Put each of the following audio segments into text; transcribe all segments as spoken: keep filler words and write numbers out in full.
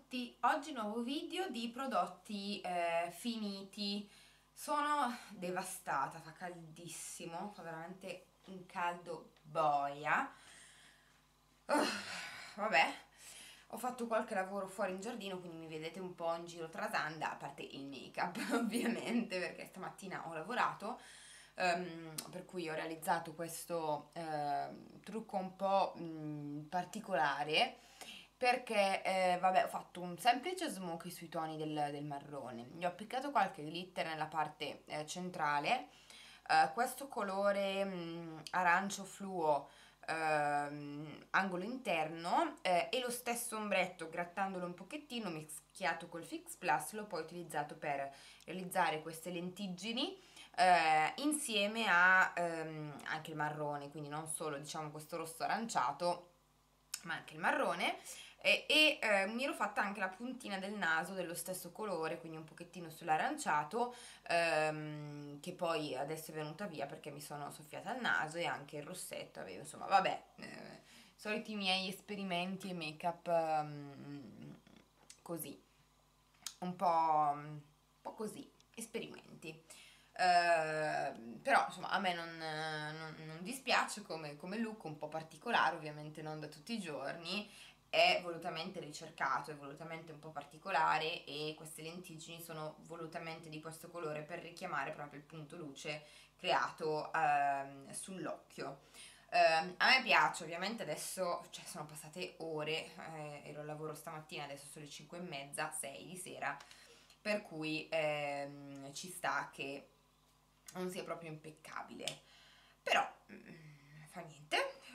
tutti, oggi nuovo video di prodotti eh, finiti. Sono devastata, fa caldissimo, fa veramente un caldo boia. Uh, vabbè, ho fatto qualche lavoro fuori in giardino, quindi mi vedete un po' in giro trasanda, a parte il make-up ovviamente, perché stamattina ho lavorato. Um, per cui ho realizzato questo uh, trucco un po' um, particolare perché eh, vabbè, ho fatto un semplice smokey sui toni del, del marrone, gli ho appliccato qualche glitter nella parte eh, centrale. Uh, questo colore um, arancio fluo, ehm, angolo interno, eh, e lo stesso ombretto, grattandolo un pochettino mischiato col Fix Plus, l'ho poi utilizzato per realizzare queste lentiggini eh, insieme a ehm, anche il marrone, quindi non solo diciamo questo rosso aranciato ma anche il marrone. E, e eh, mi ero fatta anche la puntina del naso dello stesso colore, quindi un pochettino sull'aranciato, ehm, che poi adesso è venuta via perché mi sono soffiata il naso, e anche il rossetto avevo, insomma, vabbè, eh, soliti miei esperimenti e make up um, così, un po', un po' così, esperimenti. Uh, però insomma a me non, non, non dispiace come, come look, un po' particolare, ovviamente non da tutti i giorni, è volutamente ricercato, è volutamente un po' particolare, e queste lentiggini sono volutamente di questo colore per richiamare proprio il punto luce creato uh, sull'occhio. Uh, a me piace, ovviamente adesso, cioè, sono passate ore, eh, ero al lavoro stamattina, adesso sono le cinque e mezza, sei di sera, per cui ehm, ci sta che non sia proprio impeccabile, però mm, fa niente.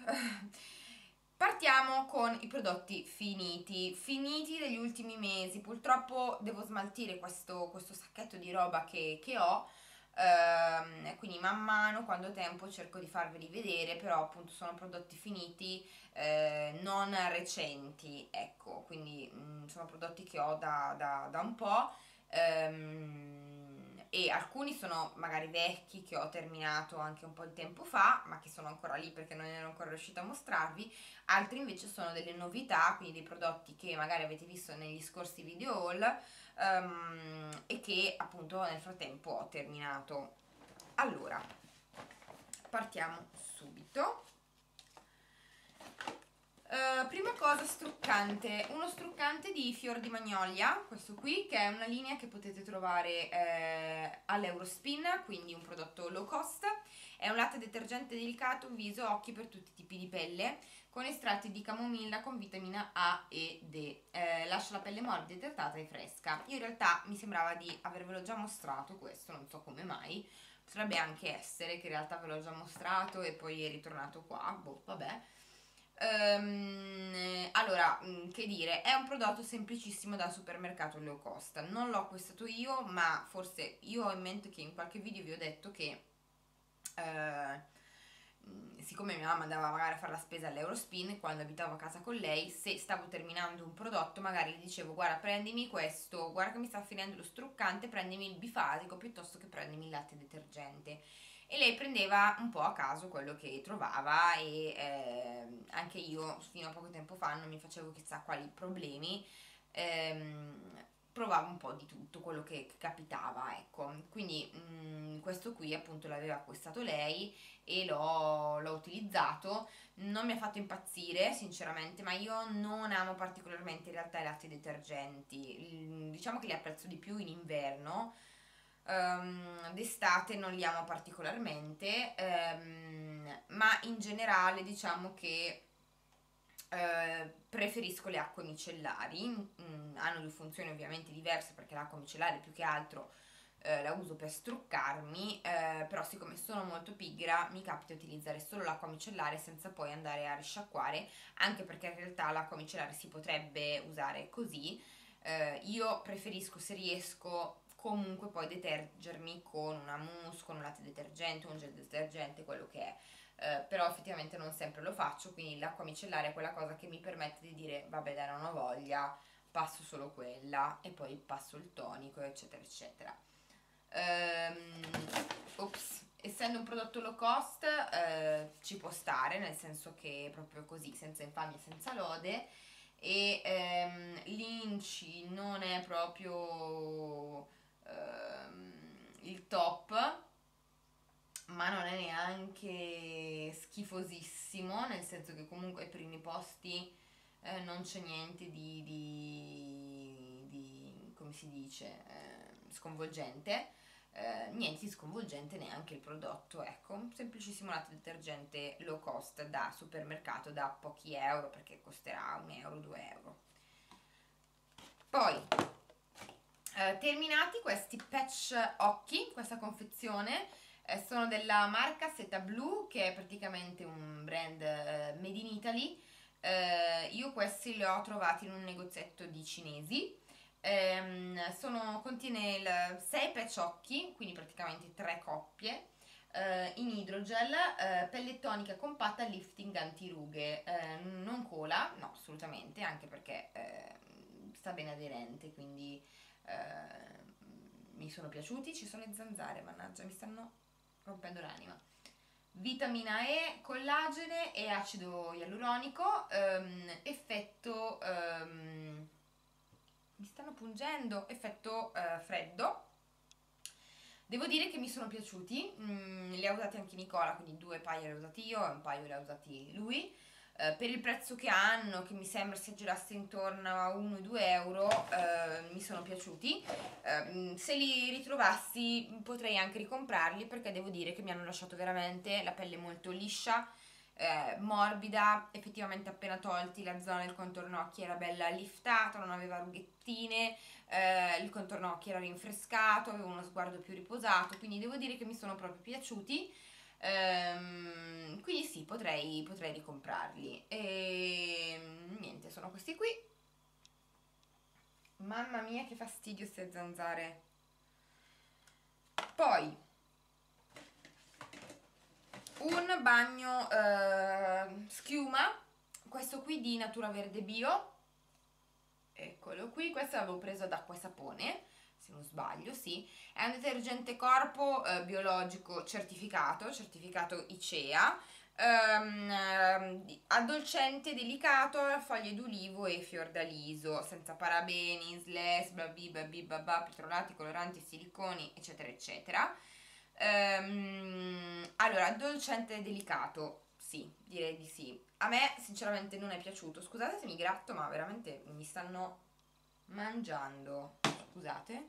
Partiamo con i prodotti finiti, finiti degli ultimi mesi. Purtroppo devo smaltire questo, questo sacchetto di roba che, che ho, ehm, quindi man mano, quando ho tempo, cerco di farveli vedere, però appunto sono prodotti finiti, eh, non recenti, ecco, quindi mm, sono prodotti che ho da, da, da un po'. Ehm, e alcuni sono magari vecchi che ho terminato anche un po' di tempo fa, ma che sono ancora lì perché non ero ancora riuscita a mostrarvi. Altri invece sono delle novità, quindi dei prodotti che magari avete visto negli scorsi video haul, ehm, e che appunto nel frattempo ho terminato. Allora, partiamo subito. Uh, prima cosa, struccante, uno struccante di Fior di Magnolia, questo qui, che è una linea che potete trovare eh, all'Eurospin, quindi un prodotto low cost. È un latte detergente delicato viso occhi per tutti i tipi di pelle, con estratti di camomilla con vitamina A e D, eh, lascia la pelle morbida, idratata e fresca. Io in realtà mi sembrava di avervelo già mostrato questo, non so come mai, potrebbe anche essere che in realtà ve l'ho già mostrato e poi è ritornato qua, boh, vabbè. Um, allora, che dire, è un prodotto semplicissimo da supermercato low cost. Non l'ho acquistato io, ma forse io ho in mente che in qualche video vi ho detto che uh, siccome mia mamma andava magari a fare la spesa all'Eurospin, quando abitavo a casa con lei, se stavo terminando un prodotto magari gli dicevo: guarda, prendimi questo, guarda che mi sta finendo lo struccante, prendimi il bifasico piuttosto che prendimi il latte detergente. E lei prendeva un po' a caso quello che trovava, e eh, anche io fino a poco tempo fa non mi facevo chissà quali problemi, ehm, provavo un po' di tutto quello che capitava, ecco. Quindi mh, questo qui appunto l'aveva acquistato lei e l'ho, l'ho utilizzato. Non mi ha fatto impazzire sinceramente, ma io non amo particolarmente in realtà i latti detergenti. Diciamo che li apprezzo di più in inverno. Um, d'estate non li amo particolarmente, um, ma in generale diciamo che uh, preferisco le acque micellari. Mm, hanno due funzioni ovviamente diverse, perché l'acqua micellare più che altro uh, la uso per struccarmi, uh, però siccome sono molto pigra mi capita di utilizzare solo l'acqua micellare senza poi andare a risciacquare, anche perché in realtà l'acqua micellare si potrebbe usare così. Uh, io preferisco, se riesco, comunque poi detergermi con una mousse, con un latte detergente, un gel detergente, quello che è. Uh, però effettivamente non sempre lo faccio, quindi l'acqua micellare è quella cosa che mi permette di dire vabbè dai, non ho voglia, passo solo quella e poi passo il tonico, eccetera eccetera. Um, ops, essendo un prodotto low cost uh, ci può stare, nel senso che è proprio così, senza infamia, senza lode. e ehm, l'inci non è proprio ehm, il top, ma non è neanche schifosissimo, nel senso che comunque ai primi posti eh, non c'è niente di, di, di, come si dice, eh, sconvolgente. Eh, niente di sconvolgente neanche il prodotto, ecco, un semplicissimo latte detergente low cost da supermercato da pochi euro, perché costerà un euro, due euro. Poi eh, terminati questi patch occhi, questa confezione eh, sono della marca Seta Blue, che è praticamente un brand eh, made in Italy. Eh, io questi li ho trovati in un negozietto di cinesi. Ehm, sono, contiene sei patch occhi, quindi praticamente tre coppie, eh, in idrogel, eh, pelle tonica compatta, lifting antirughe, eh, non cola, no, assolutamente, anche perché eh, sta bene aderente, quindi eh, mi sono piaciuti. Ci sono le zanzare, mannaggia, mi stanno rompendo l'anima. Vitamina E, collagene e acido ialuronico, ehm, effetto ehm, mi stanno pungendo, effetto eh, freddo. Devo dire che mi sono piaciuti, mm, li ha usati anche Nicola, quindi due paio li ho usati io e un paio li ha usati lui. Eh, per il prezzo che hanno, che mi sembra si aggirasse intorno a uno due euro, eh, mi sono piaciuti. Eh, se li ritrovassi potrei anche ricomprarli, perché devo dire che mi hanno lasciato veramente la pelle molto liscia, eh, morbida. Effettivamente appena tolti la zona del contorno occhi era bella liftata, non aveva rughettine, eh, il contorno occhi era rinfrescato, avevo uno sguardo più riposato, quindi devo dire che mi sono proprio piaciuti. Ehm, quindi sì, potrei, potrei ricomprarli. E niente, sono questi qui. Mamma mia, che fastidio queste zanzare. Poi un bagno eh, schiuma, questo qui di Natura Verde Bio, eccolo qui. Questo l'avevo preso ad acqua e sapone, se non sbaglio, sì. È un detergente corpo eh, biologico certificato, certificato ICEA, ehm, ehm, addolcente delicato, foglie d'ulivo e fiordaliso, senza parabeni, S L E S, babbi, babbi, babà, petrolati, coloranti, siliconi, eccetera, eccetera. Ehm, allora, addolcente delicato, sì, direi di sì. A me sinceramente non è piaciuto. Scusate se mi gratto, ma veramente mi stanno mangiando. Scusate.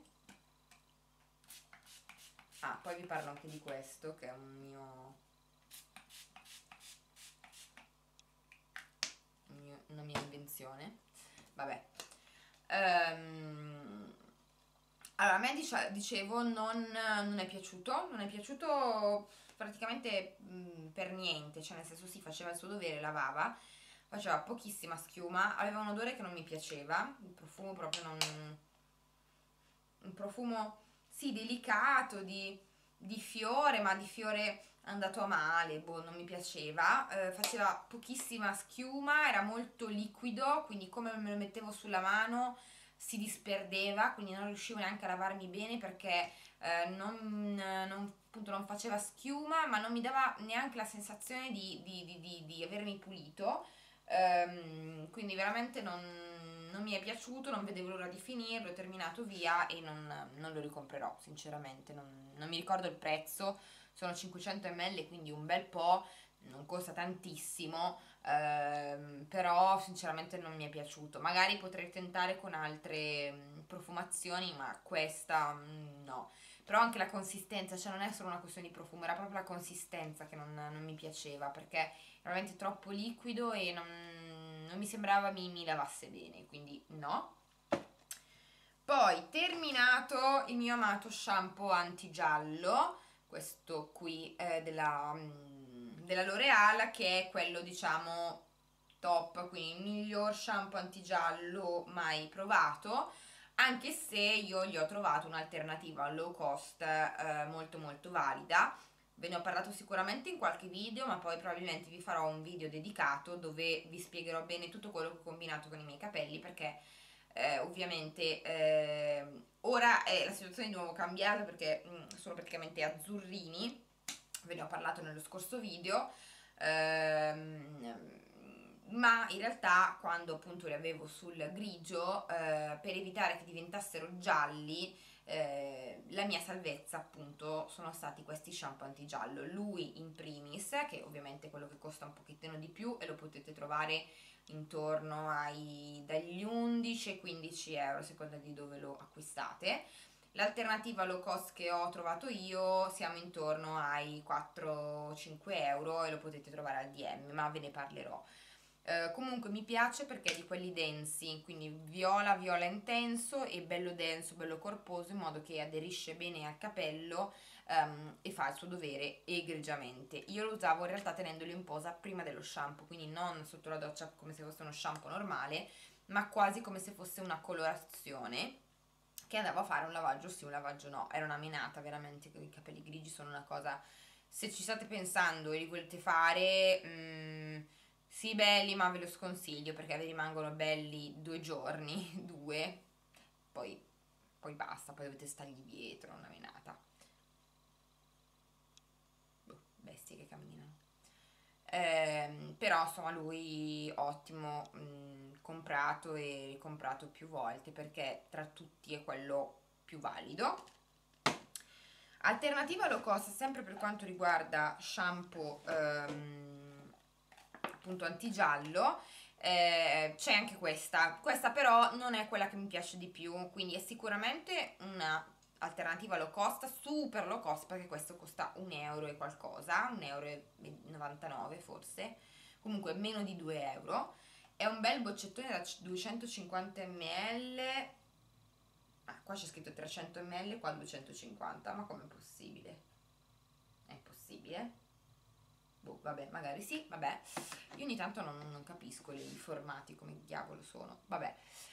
Ah, poi vi parlo anche di questo, che è un mio, un mio una mia invenzione. Vabbè. Ehm, allora, a me dice- dicevo non, non è piaciuto, non è piaciuto praticamente mh, per niente, cioè nel senso sì, faceva il suo dovere, lavava, faceva pochissima schiuma, aveva un odore che non mi piaceva, il profumo proprio non... un profumo sì delicato, di, di fiore, ma di fiore andato a male, boh, non mi piaceva. Eh, faceva pochissima schiuma, era molto liquido, quindi come me lo mettevo sulla mano si disperdeva, quindi non riuscivo neanche a lavarmi bene, perché eh, non, non- appunto non faceva schiuma, ma non mi dava neanche la sensazione di, di- di- di- di avermi pulito. Ehm, quindi veramente non, non mi è piaciuto, non vedevo l'ora di finirlo, ho terminato via e non, non lo ricomprerò, sinceramente. Non, non mi ricordo il prezzo, sono cinquecento millilitri, quindi un bel po', non costa tantissimo, ehm, però sinceramente non mi è piaciuto. Magari potrei tentare con altre mm, profumazioni, ma questa mm, no. Però anche la consistenza, cioè non è solo una questione di profumo, era proprio la consistenza che non, non mi piaceva, perché veramente troppo liquido e non, non mi sembrava mi, mi lavasse bene, quindi no. Poi terminato il mio amato shampoo antigiallo, questo qui è della, mm, della L'Oreal, che è quello diciamo top, quindi il miglior shampoo antigiallo mai provato, anche se io gli ho trovato un'alternativa low cost eh, molto molto valida. Ve ne ho parlato sicuramente in qualche video, ma poi probabilmente vi farò un video dedicato dove vi spiegherò bene tutto quello che ho combinato con i miei capelli, perché eh, ovviamente eh, ora è la situazione di nuovo cambiata, perché mh, sono praticamente azzurrini, ve ne ho parlato nello scorso video. Ehm, ma in realtà quando appunto li avevo sul grigio, eh, per evitare che diventassero gialli, eh, la mia salvezza appunto sono stati questi shampoo antigiallo. Lui in primis, che ovviamente è quello che costa un pochettino di più e lo potete trovare intorno ai dagli undici ai quindici euro a seconda di dove lo acquistate. L'alternativa low cost che ho trovato io siamo intorno ai quattro cinque euro e lo potete trovare al D M, ma ve ne parlerò. Eh, comunque mi piace perché è di quelli densi, quindi viola, viola intenso e bello denso, bello corposo, in modo che aderisce bene al capello ehm, e fa il suo dovere egregiamente. Io lo usavo in realtà tenendolo in posa prima dello shampoo, quindi non sotto la doccia come se fosse uno shampoo normale, ma quasi come se fosse una colorazione che andavo a fare un lavaggio sì, un lavaggio no. Era una menata veramente, che i capelli grigi sono una cosa, se ci state pensando e li volete fare, mm, sì belli, ma ve lo sconsiglio perché vi rimangono belli due giorni, due, poi, poi basta, poi dovete stargli dietro, una menata. Boh, bestie che camminano. Ehm, però insomma lui ottimo, mh, comprato e ricomprato più volte perché tra tutti è quello più valido. Alternativa low cost sempre per quanto riguarda shampoo ehm, appunto antigiallo, eh, c'è anche questa. Questa però non è quella che mi piace di più, quindi è sicuramente una alternativa low cost, super low cost, perché questo costa un euro e qualcosa, un euro e novantanove forse, comunque meno di due euro. È un bel boccettone da duecentocinquanta millilitri. Ah, qua c'è scritto trecento millilitri, qua duecentocinquanta, ma com'è possibile? È possibile? Boh, vabbè, magari sì, vabbè. Io ogni tanto non, non capisco i formati, come diavolo sono, vabbè.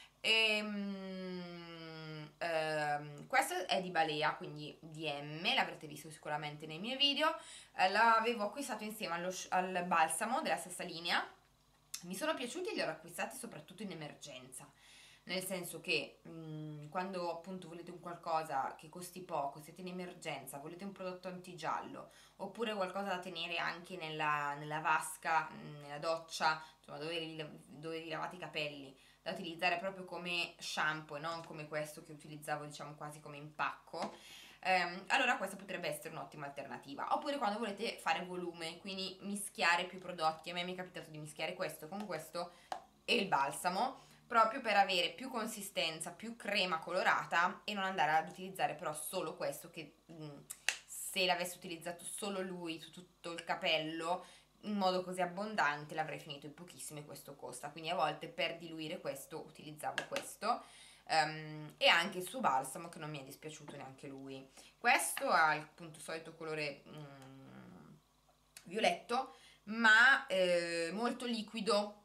Ehm, ehm, questo è di Balea, quindi D M, l'avrete visto sicuramente nei miei video. Eh, l'avevo acquistato insieme allo, al balsamo della stessa linea. Mi sono piaciuti e li ho acquistati soprattutto in emergenza, nel senso che mh, quando appunto volete un qualcosa che costi poco, siete in emergenza, volete un prodotto antigiallo oppure qualcosa da tenere anche nella, nella vasca, mh, nella doccia, insomma dove vi, dove vi lavate i capelli, da utilizzare proprio come shampoo e non come questo che utilizzavo diciamo quasi come impacco, ehm, allora questa potrebbe essere un'ottima alternativa. Oppure quando volete fare volume, quindi mischiare più prodotti. A me mi è capitato di mischiare questo con questo e il balsamo proprio per avere più consistenza, più crema colorata e non andare ad utilizzare però solo questo che mh, se l'avessi utilizzato solo lui su tutto il capello in modo così abbondante l'avrei finito in pochissimo e questo costa, quindi a volte per diluire questo utilizzavo questo. Um, e anche il suo balsamo che non mi è dispiaciuto neanche lui. Questo ha appunto il solito colore mm, violetto ma eh, molto liquido,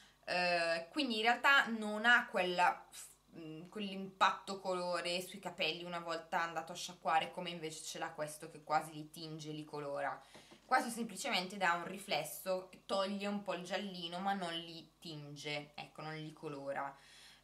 eh, quindi in realtà non ha quella, mh, quell'impatto colore sui capelli una volta andato a sciacquare come invece ce l'ha questo che quasi li tinge, li colora. Questo semplicemente dà un riflesso, toglie un po' il giallino ma non li tinge, ecco, non li colora.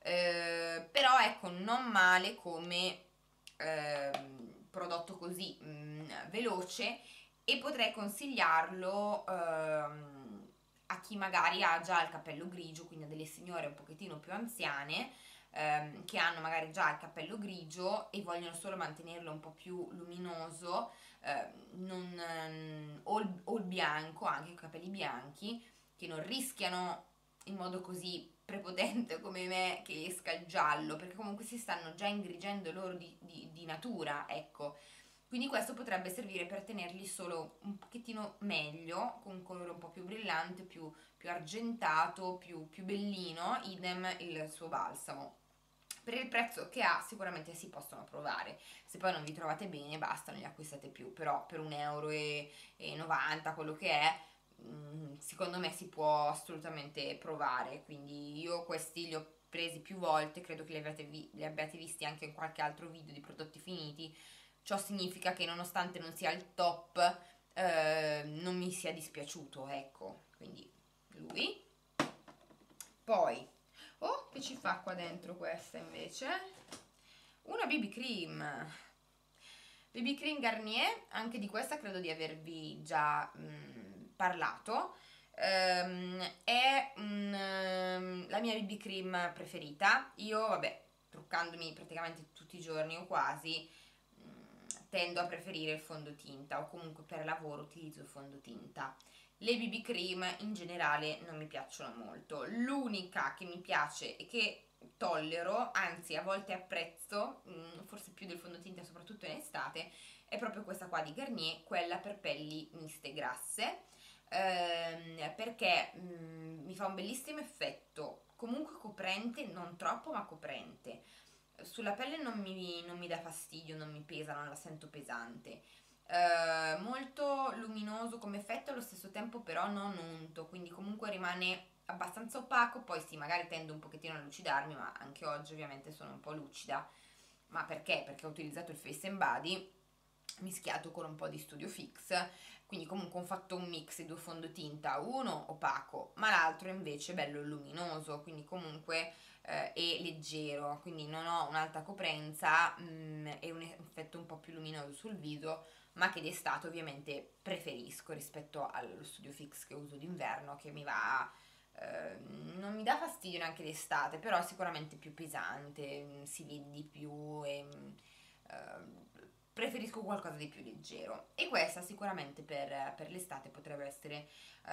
Eh, però ecco, non male come eh, prodotto così mh, veloce e potrei consigliarlo ehm, a chi magari ha già il capello grigio, quindi a delle signore un pochettino più anziane ehm, che hanno magari già il capello grigio e vogliono solo mantenerlo un po' più luminoso, ehm, non, ehm, o, il, o il bianco, anche i capelli bianchi, che non rischiano in modo così prepotente come me che esca il giallo, perché comunque si stanno già ingrigendo loro di, di, di natura, ecco. Quindi questo potrebbe servire per tenerli solo un pochettino meglio, con un colore un po' più brillante, più, più argentato, più, più bellino, idem il suo balsamo. Per il prezzo che ha sicuramente si possono provare, se poi non vi trovate bene basta, non li acquistate più, però per un euro e novanta quello che è, secondo me si può assolutamente provare, quindi io questi li ho presi più volte, credo che li abbiate, vi- li abbiate visti anche in qualche altro video di prodotti finiti. Ciò significa che nonostante non sia il top, eh, non mi sia dispiaciuto, ecco, quindi lui. Poi, oh, che ci fa qua dentro questa invece? Una B B cream. B B cream Garnier, anche di questa credo di avervi già mh, parlato. ehm, è un, ehm, la mia B B cream preferita. Io, vabbè, truccandomi praticamente tutti i giorni o quasi, mh, tendo a preferire il fondotinta, o comunque per lavoro utilizzo il fondotinta. Le B B cream in generale non mi piacciono molto. L'unica che mi piace e che tollero, anzi a volte apprezzo, mh, forse più del fondotinta soprattutto in estate, è proprio questa qua di Garnier, quella per pelli miste grasse, ehm, perché mh, mi fa un bellissimo effetto, comunque coprente, non troppo ma coprente. Sulla pelle non mi, non mi dà fastidio, non mi pesa, non la sento pesante. Eh, molto luminoso come effetto, allo stesso tempo però non unto, quindi comunque rimane abbastanza opaco. Poi sì, magari tendo un pochettino a lucidarmi, ma anche oggi ovviamente sono un po' lucida. Ma perché? Perché ho utilizzato il Face and Body mischiato con un po' di Studio Fix, quindi comunque ho fatto un mix di due fondotinta, uno opaco ma l'altro invece bello luminoso, quindi comunque eh, è leggero, quindi non ho un'alta coprenza mh, e un effetto un po' più luminoso sul viso, ma che d'estate ovviamente preferisco rispetto allo Studio Fix che uso d'inverno, che mi va, eh, non mi dà fastidio neanche d'estate, però è sicuramente più pesante, mh, si vede di più e mh, eh, preferisco qualcosa di più leggero. E questa sicuramente per, per l'estate potrebbe essere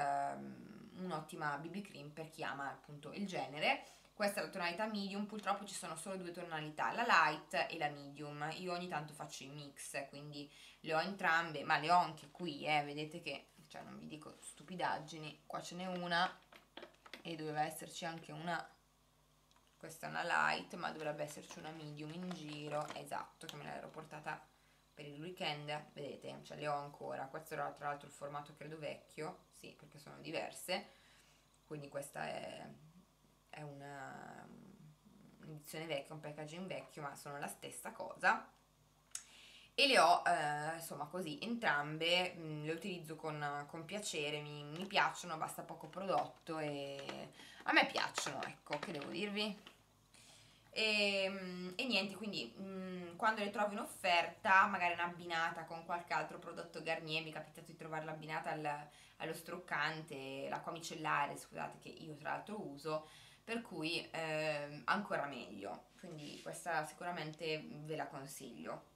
ehm, un'ottima B B cream per chi ama appunto il genere. Questa è la tonalità medium, purtroppo ci sono solo due tonalità, la light e la medium. Io ogni tanto faccio i mix, quindi le ho entrambe, ma le ho anche qui, eh, vedete che, cioè non vi dico stupidaggini, qua ce n'è una e doveva esserci anche una, questa è una light, ma dovrebbe esserci una medium in giro, esatto, che me l'ero portata per il weekend, vedete, ce le ho ancora. Questo era tra l'altro il formato credo vecchio, sì, perché sono diverse, quindi questa è, è una un'edizione vecchia, un packaging vecchio, ma sono la stessa cosa. E le ho eh, insomma così entrambe, mh, le utilizzo con, con piacere, mi, mi piacciono, basta poco prodotto e a me piacciono, ecco, che devo dirvi. E, e niente, quindi mh, quando le trovo in offerta, magari in abbinata con qualche altro prodotto Garnier, mi è capitato di trovarla abbinata al- allo struccante, l'acqua micellare, scusate, che io tra l'altro uso, per cui ehm, ancora meglio. Quindi questa sicuramente ve la consiglio.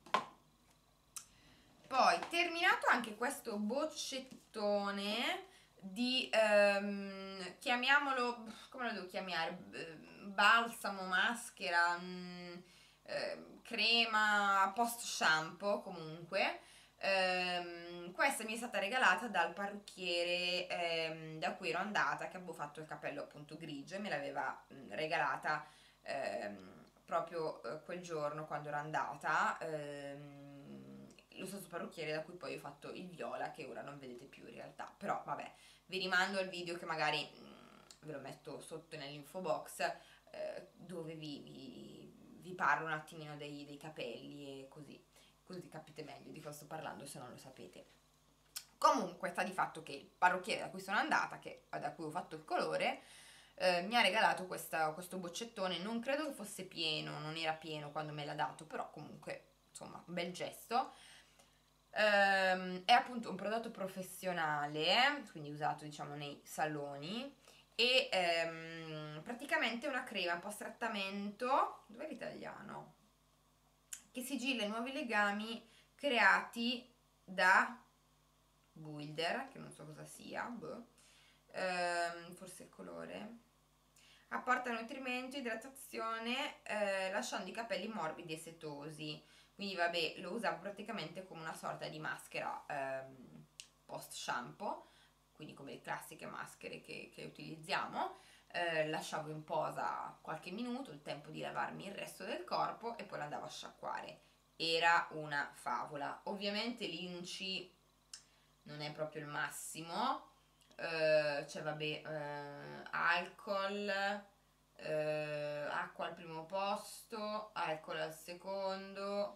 Poi, terminato anche questo boccettone di, ehm, chiamiamolo, come lo devo chiamare? B- Balsamo, maschera, mm, ehm, crema, post shampoo comunque. Ehm, questa mi è stata regalata dal parrucchiere ehm, da cui ero andata, che avevo fatto il capello appunto grigio e me l'aveva mm, regalata ehm, proprio eh, quel giorno quando ero andata. Ehm, lo stesso parrucchiere da cui poi ho fatto il viola, che ora non vedete più in realtà, però vabbè, vi rimando al video che magari mh, ve lo metto sotto nell'info box, eh, dove vi, vi, vi parlo un attimino dei, dei capelli e così, così capite meglio di cosa sto parlando se non lo sapete. Comunque sta di fatto che il parrucchiere da cui sono andata, che, da cui ho fatto il colore, eh, mi ha regalato questa, questo boccettone, non credo che fosse pieno, non era pieno quando me l'ha dato, però comunque insomma un bel gesto. Ehm, è appunto un prodotto professionale, quindi usato diciamo nei saloni e ehm, praticamente una crema post trattamento, dov'è l'italiano? Che sigilla i nuovi legami creati da Builder, che non so cosa sia, boh. Ehm, forse il colore. Apporta nutrimento, idratazione, eh, lasciando i capelli morbidi e setosi. Quindi vabbè, lo usavo praticamente come una sorta di maschera ehm, post shampoo, quindi come le classiche maschere che, che utilizziamo. Eh, lasciavo in posa qualche minuto, il tempo di lavarmi il resto del corpo e poi lo andavo a sciacquare. Era una favola. Ovviamente l'inci non è proprio il massimo, eh, cioè vabbè, eh, alcol, eh, acqua al primo posto, alcol al secondo,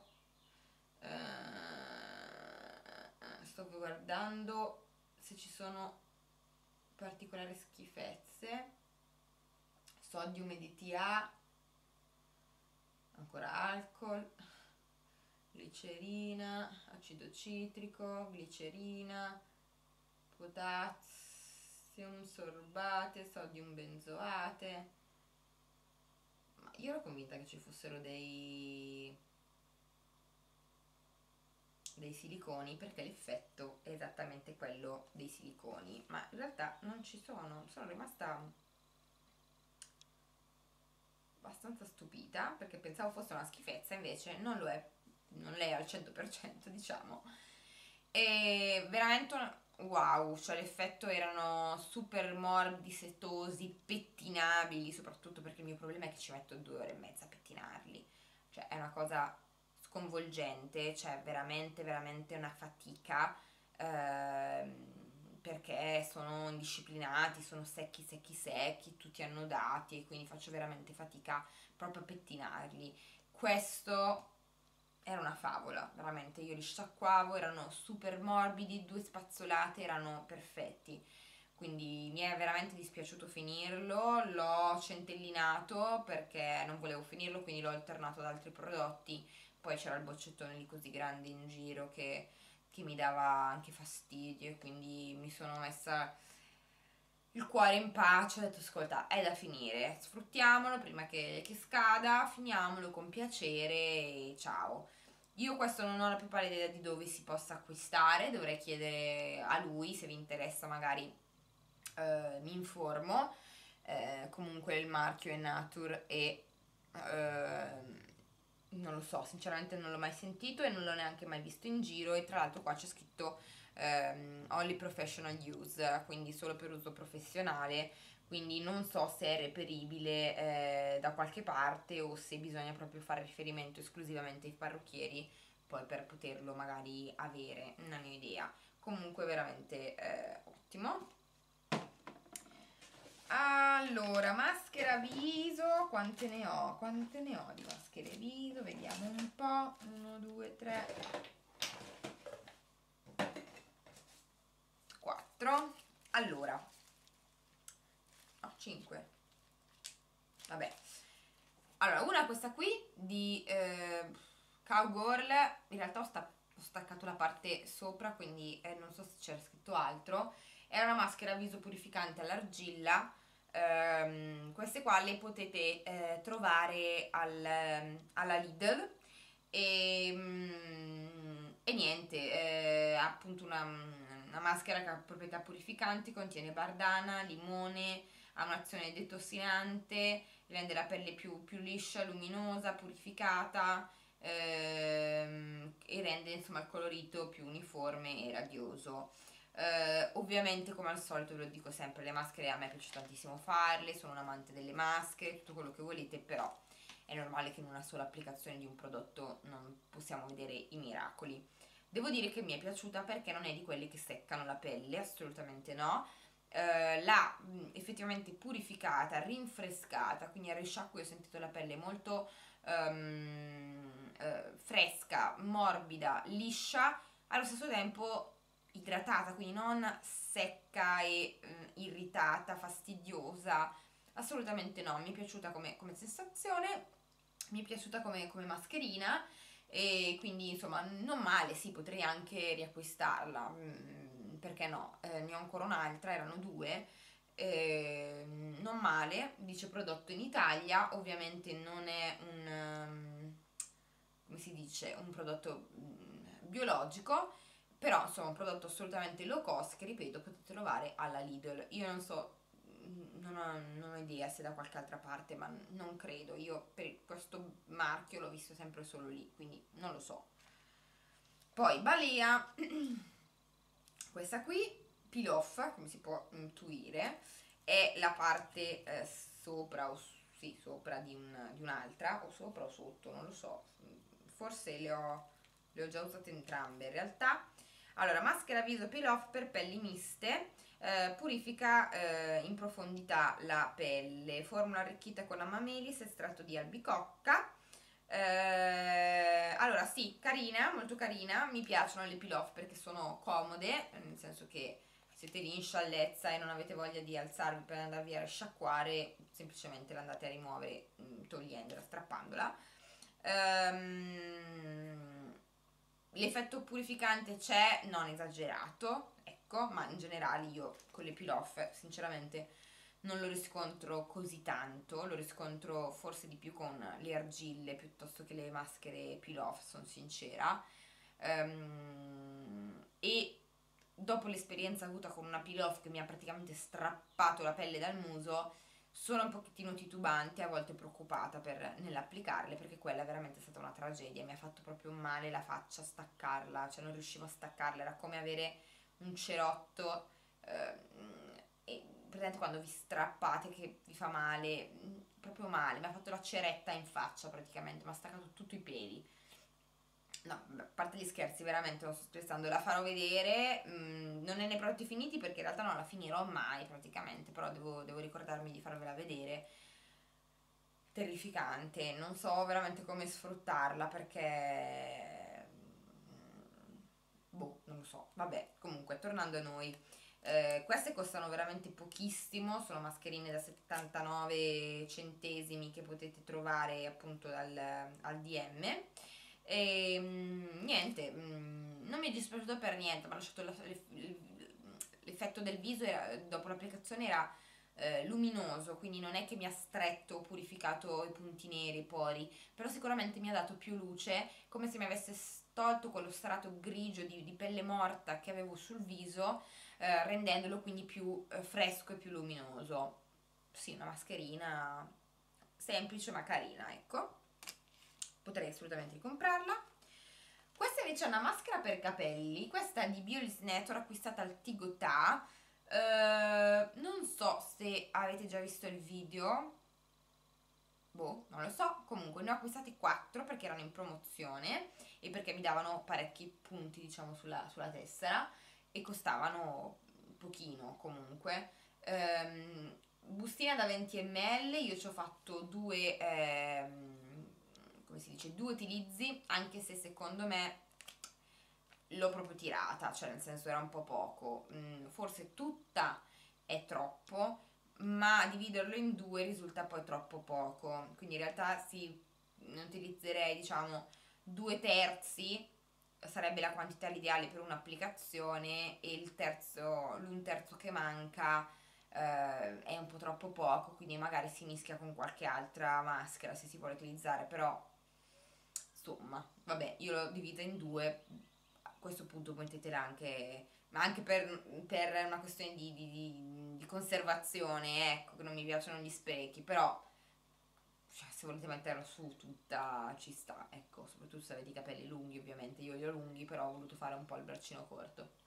eh, sto guardando se ci sono particolari schifezze, sodium e D T A, ancora alcol, glicerina, acido citrico, glicerina, potassio, potassium sorbate, sodium benzoate. Ma io ero convinta che ci fossero dei dei siliconi, perché l'effetto è esattamente quello dei siliconi, ma in realtà non ci sono. Sono rimasta abbastanza stupita perché pensavo fosse una schifezza, invece non lo è, non l'è al cento per cento, diciamo. E veramente wow, cioè l'effetto, erano super morbidi, setosi, pettinabili, soprattutto perché il mio problema è che ci metto due ore e mezza a pettinarli, cioè è una cosa sconvolgente, cioè veramente veramente una fatica, ehm, perché sono indisciplinati, sono secchi secchi secchi, tutti annodati, e quindi faccio veramente fatica proprio a pettinarli. Questo era una favola, veramente, io li sciacquavo, erano super morbidi, due spazzolate, erano perfetti. Quindi mi è veramente dispiaciuto finirlo, l'ho centellinato perché non volevo finirlo, quindi l'ho alternato ad altri prodotti. Poi c'era il boccettone lì così grande in giro che, che mi dava anche fastidio, e quindi mi sono messa il cuore in pace, ho detto ascolta, è da finire, sfruttiamolo prima che, che scada, finiamolo con piacere e ciao. Io questo non ho la più pallida idea di dove si possa acquistare, dovrei chiedere a lui, se vi interessa magari eh, mi informo. Eh, comunque il marchio è Nature e eh, non lo so, sinceramente non l'ho mai sentito e non l'ho neanche mai visto in giro, e tra l'altro qua c'è scritto ehm, Only Professional Use, quindi solo per uso professionale, quindi non so se è reperibile eh, da qualche parte o se bisogna proprio fare riferimento esclusivamente ai parrucchieri poi per poterlo magari avere, non ne ho idea. Comunque veramente eh, ottimo. Allora, maschera viso, quante ne ho? Quante ne ho di maschere viso? Vediamo un po'. uno, due, tre, quattro. Allora, no, cinque. Vabbè. Allora, una è questa qui di eh, Cowgirl. In realtà ho, sta- ho staccato la parte sopra, quindi eh, non so se c'era scritto altro. È una maschera viso purificante all'argilla. Ehm, queste qua le potete eh, trovare al, ehm, alla Lidl. E, mm, e niente, è appunto una, una maschera che ha proprietà purificanti, contiene bardana, limone, ha un'azione detossinante, rende la pelle più, più liscia, luminosa, purificata, ehm, e rende insomma il colorito più uniforme e radioso. Eh, ovviamente, come al solito, ve lo dico sempre, le maschere a me piace tantissimo farle, sono un amante delle maschere, tutto quello che volete, però è normale che in una sola applicazione di un prodotto non possiamo vedere i miracoli. Devo dire che mi è piaciuta perché non è di quelle che seccano la pelle, assolutamente no. Eh, l'ha mh, effettivamente purificata, rinfrescata, quindi al risciacquo io ho sentito la pelle molto ehm, eh, fresca, morbida, liscia, allo stesso tempo idratata, quindi non secca e mh, irritata, fastidiosa, assolutamente no, mi è piaciuta come, come sensazione, mi è piaciuta come, come mascherina, e quindi insomma non male, sì, potrei anche riacquistarla, mm, perché no, eh, ne ho ancora un'altra, erano due, eh, non male, dice prodotto in Italia, ovviamente non è un, um, come si dice, un prodotto mm, biologico, però insomma un prodotto assolutamente low cost che, ripeto, potete trovare alla Lidl. Io non so, mm, non ho, non ho idea se da qualche altra parte, ma non credo, io per questo marchio l'ho visto sempre solo lì, quindi non lo so. Poi Balea, questa qui, peel off, come si può intuire, è la parte eh, sopra o sì, sopra di, un, di un'altra, o sopra o sotto, non lo so, forse le ho, le ho già usate entrambe in realtà. Allora, maschera viso peel off per pelli miste, eh, purifica eh, in profondità la pelle, formula arricchita con amamelis, estratto di albicocca. Eh, allora sì, carina, molto carina, mi piacciono le peel off perché sono comode, nel senso che siete lì in sciallezza e non avete voglia di alzarvi per andarvi a risciacquare, semplicemente l'andate a rimuovere mh, togliendola, strappandola. Ehm, l'effetto purificante c'è, non esagerato, ecco, ecco, ma in generale io con le peel off sinceramente non lo riscontro così tanto, lo riscontro forse di più con le argille piuttosto che le maschere peel off, sono sincera. Um, e dopo l'esperienza avuta con una peel off che mi ha praticamente strappato la pelle dal muso, sono un pochettino titubante, a volte preoccupata per, nell'applicarle, perché quella è veramente stata una tragedia, mi ha fatto proprio male la faccia staccarla, cioè non riuscivo a staccarla, era come avere un cerotto, eh, e presente quando vi strappate che vi fa male, proprio male, mi ha fatto la ceretta in faccia praticamente, mi ha staccato tutti i peli. No, a parte gli scherzi, veramente non sto scherzando, la farò vedere, mm, non è nei prodotti finiti perché in realtà non la finirò mai praticamente, però devo, devo ricordarmi di farvela vedere. Terrificante, non so veramente come sfruttarla perché... mm, boh, non lo so, vabbè, comunque, tornando a noi. Eh, queste costano veramente pochissimo, sono mascherine da settantanove centesimi che potete trovare appunto dal, al D M. E mm, niente, mm, non mi è dispiaciuto per niente, mi ha lasciato la- l'effetto del viso, era- dopo l'applicazione era eh, luminoso, quindi non è che mi ha stretto o purificato i punti neri, i pori, però sicuramente mi ha dato più luce, come se mi avesse tolto quello strato grigio di, di pelle morta che avevo sul viso, eh, rendendolo quindi più eh, fresco e più luminoso. Sì, una mascherina semplice ma carina, ecco. Potrei assolutamente ricomprarla. Questa invece è una maschera per capelli, questa è di Biolis Nature, acquistata al Tigotà. Uh, non so se avete già visto il video, boh, non lo so. Comunque ne ho acquistati quattro perché erano in promozione e perché mi davano parecchi punti, diciamo, sulla, sulla tessera, e costavano pochino comunque. Um, bustina da venti millilitri, io ci ho fatto due, ehm, come si dice, due utilizzi, anche se secondo me l'ho proprio tirata, cioè nel senso era un po' poco, mm, forse tutta è troppo, ma dividerlo in due risulta poi troppo poco, quindi in realtà sì, ne utilizzerei diciamo due terzi, sarebbe la quantità ideale per un'applicazione, e il terzo, l'un terzo che manca eh, è un po' troppo poco, quindi magari si mischia con qualche altra maschera se si vuole utilizzare, però insomma, vabbè, io l'ho divisa in due, a questo punto mettetela anche, ma anche per, per una questione di, di- di- di conservazione, ecco, che non mi piacciono gli sprechi, però cioè, se volete metterla su tutta ci sta, ecco, soprattutto se avete i capelli lunghi, ovviamente, io li ho lunghi, però ho voluto fare un po' il braccino corto.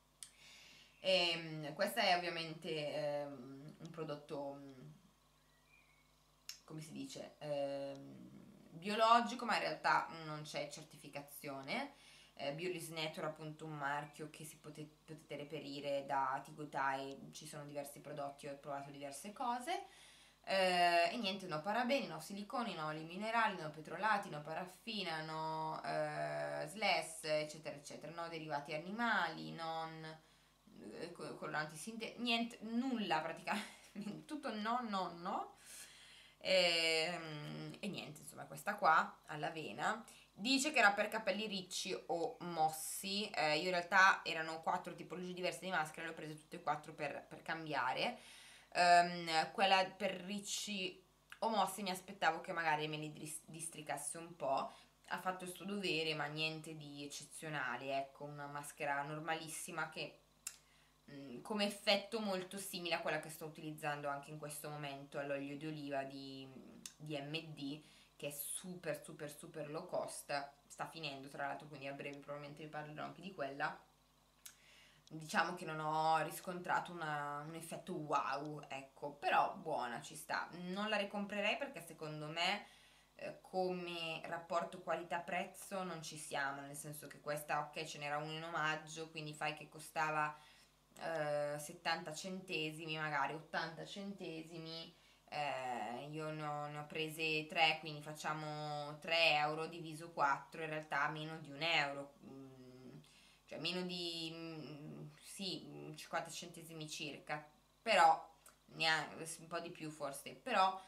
E, questo è ovviamente ehm, un prodotto, mm, come si dice, ehm, biologico, ma in realtà non c'è certificazione. Eh, Biolis Nature è appunto un marchio che si pote- potete reperire da Tigotai, ci sono diversi prodotti, ho provato diverse cose. Eh, e niente, no parabeni, no siliconi, no oli minerali, no petrolati, no paraffina, no eh, S L E S, eccetera, eccetera, no derivati animali, non eh, co- coloranti sintetici, niente, nulla praticamente, tutto no, no, no. E, e niente, insomma, questa qua all'avena dice che era per capelli ricci o mossi. Eh, io in realtà erano quattro tipologie diverse di maschere, le ho prese tutte e quattro per, per cambiare. Ehm, quella per ricci o mossi mi aspettavo che magari me li dris- districasse un po'. Ha fatto il suo dovere, ma niente di eccezionale, ecco, una maschera normalissima che mm, come effetto molto simile a quella che sto utilizzando anche in questo momento, all'olio di oliva di, di M D, che è super super super low cost, sta finendo tra l'altro, quindi a breve probabilmente vi parlerò anche di quella. Diciamo che non ho riscontrato una- un effetto wow, ecco, però buona, ci sta. Non la ricomprerei perché secondo me eh, come rapporto qualità-prezzo non ci siamo, nel senso che questa, ok, ce n'era uno in omaggio, quindi fai che costava eh, settanta centesimi, magari ottanta centesimi, eh, io ne ho, ne ho prese tre, quindi facciamo tre euro diviso quattro, in realtà meno di un euro, mm, cioè meno di, mm, sì, cinquanta centesimi circa, però neanche, un po' di più forse, però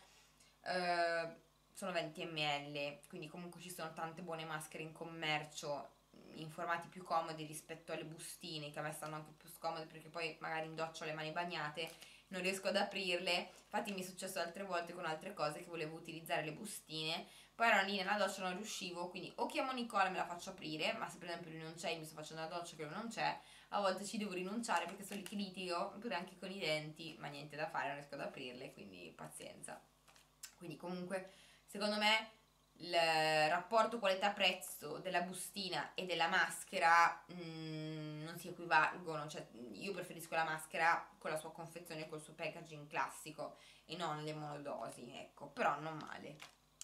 eh, sono venti millilitri, quindi comunque ci sono tante buone maschere in commercio in formati più comodi rispetto alle bustine, che a me stanno anche più scomode perché poi magari indoccio le mani bagnate, non riesco ad aprirle. Infatti mi è successo altre volte con altre cose che volevo utilizzare le bustine, poi ero lì nella doccia, non riuscivo, quindi o chiamo Nicola e me la faccio aprire, ma se per esempio lui non c'è, io mi sto facendo la doccia che lui non c'è, a volte ci devo rinunciare perché sono lì che litigo, oppure anche con i denti, ma niente da fare, non riesco ad aprirle, quindi pazienza. Quindi comunque, secondo me, il rapporto qualità-prezzo della bustina e della maschera mh, non si equivalgono, cioè io preferisco la maschera con la sua confezione, col suo packaging classico e non le monodosi, ecco, però non male.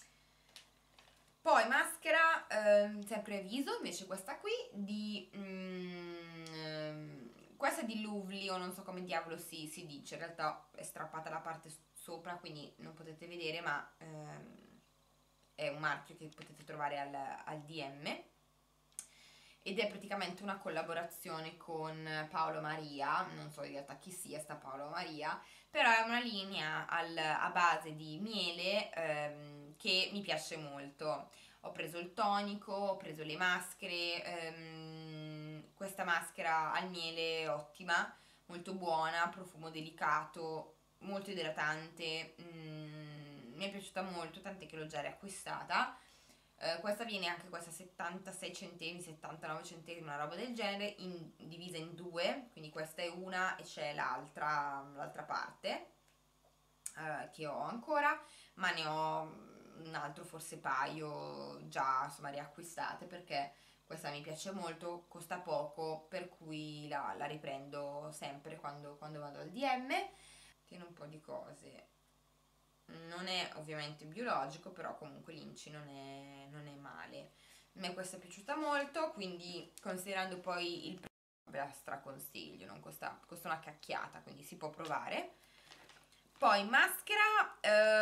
Poi maschera, ehm, sempre viso, invece questa qui di... mm, ehm, questa è di Lovely o non so come diavolo si, si dice, in realtà è strappata la parte s- sopra quindi non potete vedere, ma ehm, è un marchio che potete trovare al, al D M ed è praticamente una collaborazione con Paolo Maria, non so in realtà chi sia sta Paolo Maria, però è una linea al- a base di miele ehm, che mi piace molto. Ho preso il tonico, ho preso le maschere, ehm, questa maschera al miele è ottima, molto buona, profumo delicato, molto idratante, mm, mi è piaciuta molto, tant'è che l'ho già riacquistata. Eh, questa viene anche questa settantasei centesimi, settantanove centesimi, una roba del genere, in- divisa in due, quindi questa è una e c'è l'altra, l'altra parte eh, che ho ancora, ma ne ho un altro forse paio già insomma riacquistate perché questa mi piace molto, costa poco, per cui la, la riprendo sempre quando, quando vado al D M. Tiene un po' di cose. Non è ovviamente biologico, però comunque l'inci non è, non è male. A me questa è piaciuta molto, quindi considerando poi il prezzo ve la straconsiglio, non costa, costa una cacchiata, quindi si può provare. Poi maschera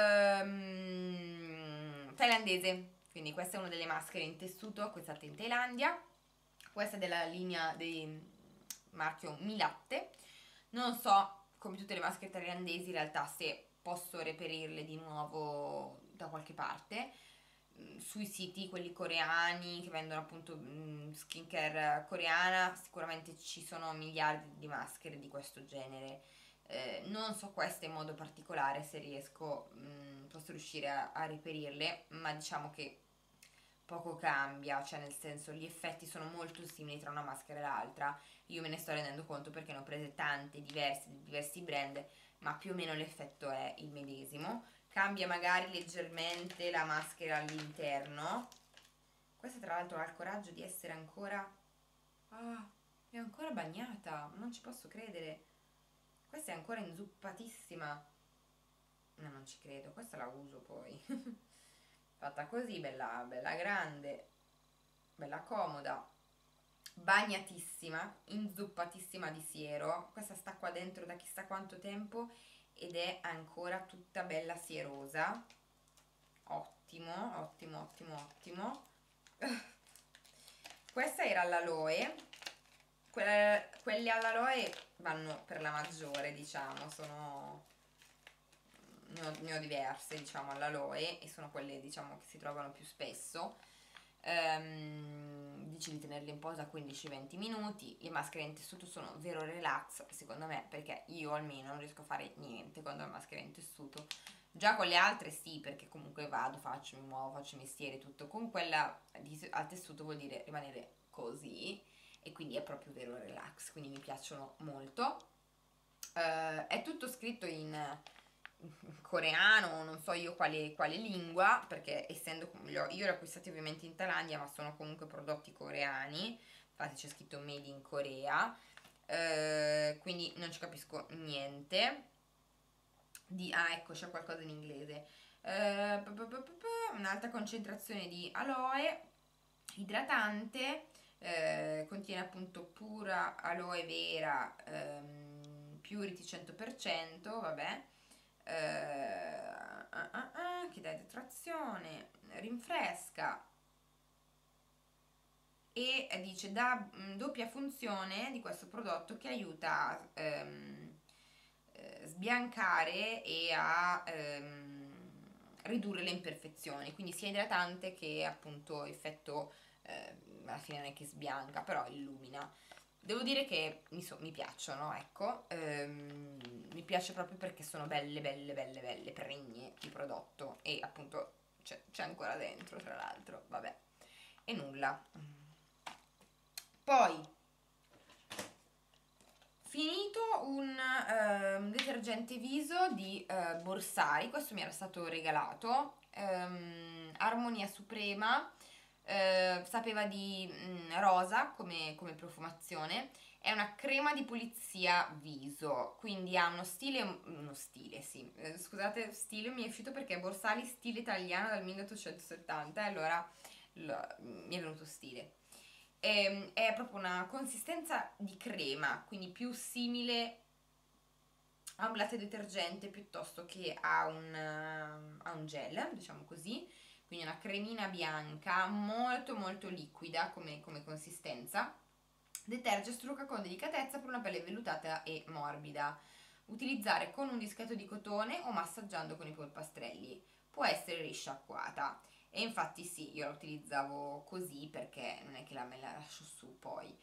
ehm, thailandese, quindi questa è una delle maschere in tessuto acquistate in Thailandia. Questa è della linea del marchio Milatte. Non so, come tutte le maschere thailandesi, in realtà se posso reperirle di nuovo da qualche parte. Mm, Sui siti, quelli coreani, che vendono appunto mm, skincare coreana, sicuramente ci sono miliardi di maschere di questo genere. Eh, non so queste in modo particolare se riesco, mh, posso riuscire a, a reperirle, ma diciamo che poco cambia, cioè nel senso gli effetti sono molto simili tra una maschera e l'altra. Io me ne sto rendendo conto perché ne ho prese tante diverse di diversi brand, ma più o meno l'effetto è il medesimo. Cambia magari leggermente la maschera all'interno. Questa tra l'altro ha il coraggio di essere ancora... Ah, è ancora bagnata, non ci posso credere. Questa è ancora inzuppatissima. No, non ci credo, questa la uso poi. Fatta così, bella, bella grande, bella comoda, bagnatissima, inzuppatissima di siero. Questa sta qua dentro da chissà quanto tempo ed è ancora tutta bella sierosa. Ottimo, ottimo, ottimo, ottimo. Questa era l'aloe. Que- quelle all'aloe vanno per la maggiore, diciamo, sono ne ho, ne ho diverse, diciamo, all'aloe e sono quelle, diciamo, che si trovano più spesso. Ehm, dici di tenerle in posa quindici venti minuti. Le maschere in tessuto sono vero relax, secondo me, perché io almeno non riesco a fare niente quando ho la maschera in tessuto. Già con le altre sì, perché comunque vado, faccio, mi muovo, faccio i mestieri, tutto. Con quella di, al tessuto vuol dire rimanere così e quindi è proprio vero relax, quindi mi piacciono molto. Eh, è tutto scritto in coreano, non so io quale, quale lingua, perché essendo li ho- io li ho acquistati ovviamente in Thailandia, ma sono comunque prodotti coreani, infatti c'è scritto Made in Corea, eh, quindi non ci capisco niente. Di, ah, ecco, c'è qualcosa in inglese. Eh, pa- pa- pa- pa- pa, un'alta concentrazione di aloe, idratante, eh, contiene appunto pura aloe vera, ehm, purity cento per cento, vabbè, eh, ah, ah, ah, che dà idratazione, rinfresca e eh, dice da mh, doppia funzione di questo prodotto che aiuta a ehm, eh, sbiancare e a ehm, ridurre le imperfezioni, quindi sia idratante che appunto effetto eh, alla fine non è che sbianca, però illumina. Devo dire che mi, so, mi piacciono, ecco, ehm, mi piace proprio perché sono belle, belle, belle, belle, pregne di prodotto, e appunto c'è ancora dentro, tra l'altro, vabbè, e nulla. Poi, finito un ehm, detergente viso di eh, Borsari, questo mi era stato regalato, ehm, Armonia Suprema, eh, sapeva di mm, rosa come, come profumazione. È una crema di pulizia viso, quindi ha uno stile, uno stile, sì, eh, scusate, stile mi è uscito perché Borsali stile italiano dal milleottocentosettanta, e allora lo- mi è venuto stile. Ehm, È proprio una consistenza di crema, quindi più simile a un latte detergente piuttosto che a un, eh, a un gel, diciamo così. Quindi una cremina bianca molto molto liquida come, come consistenza. Deterge e strucca con delicatezza per una pelle vellutata e morbida. Utilizzare con un dischetto di cotone o massaggiando con i polpastrelli. Può essere risciacquata. E infatti sì, io la utilizzavo così perché non è che la me la lascio su poi.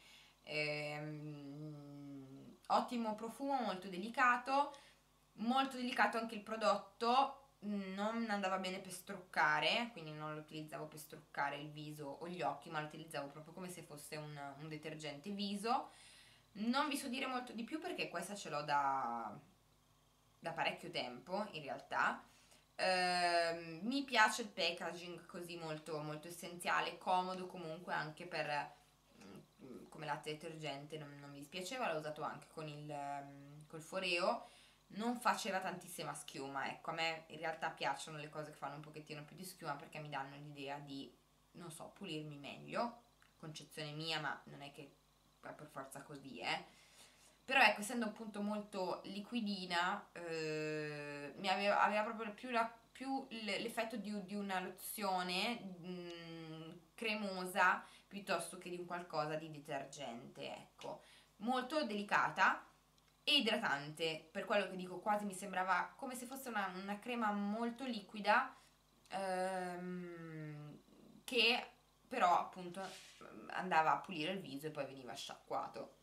Ehm, ottimo profumo, molto delicato, molto delicato anche il prodotto, non andava bene per struccare, quindi non lo utilizzavo per struccare il viso o gli occhi, ma lo utilizzavo proprio come se fosse un, un detergente viso. Non vi so dire molto di più perché questa ce l'ho da, da parecchio tempo in realtà. Ehm, mi piace il packaging così molto, molto essenziale, comodo comunque anche per mm, come latte detergente, non, non mi dispiaceva, l'ho usato anche con il um, col Foreo, non faceva tantissima schiuma, ecco, a me in realtà piacciono le cose che fanno un pochettino più di schiuma perché mi danno l'idea di, non so, pulirmi meglio, concezione mia, ma non è che è per forza così, eh. Però ecco, essendo appunto molto liquidina, eh, mi aveva, aveva proprio più, la- più l- l'effetto di, di una lozione mm, cremosa piuttosto che di un qualcosa di detergente, ecco. Molto delicata e idratante, per quello che dico, quasi mi sembrava come se fosse una, una crema molto liquida, ehm, che però appunto andava a pulire il viso e poi veniva sciacquato.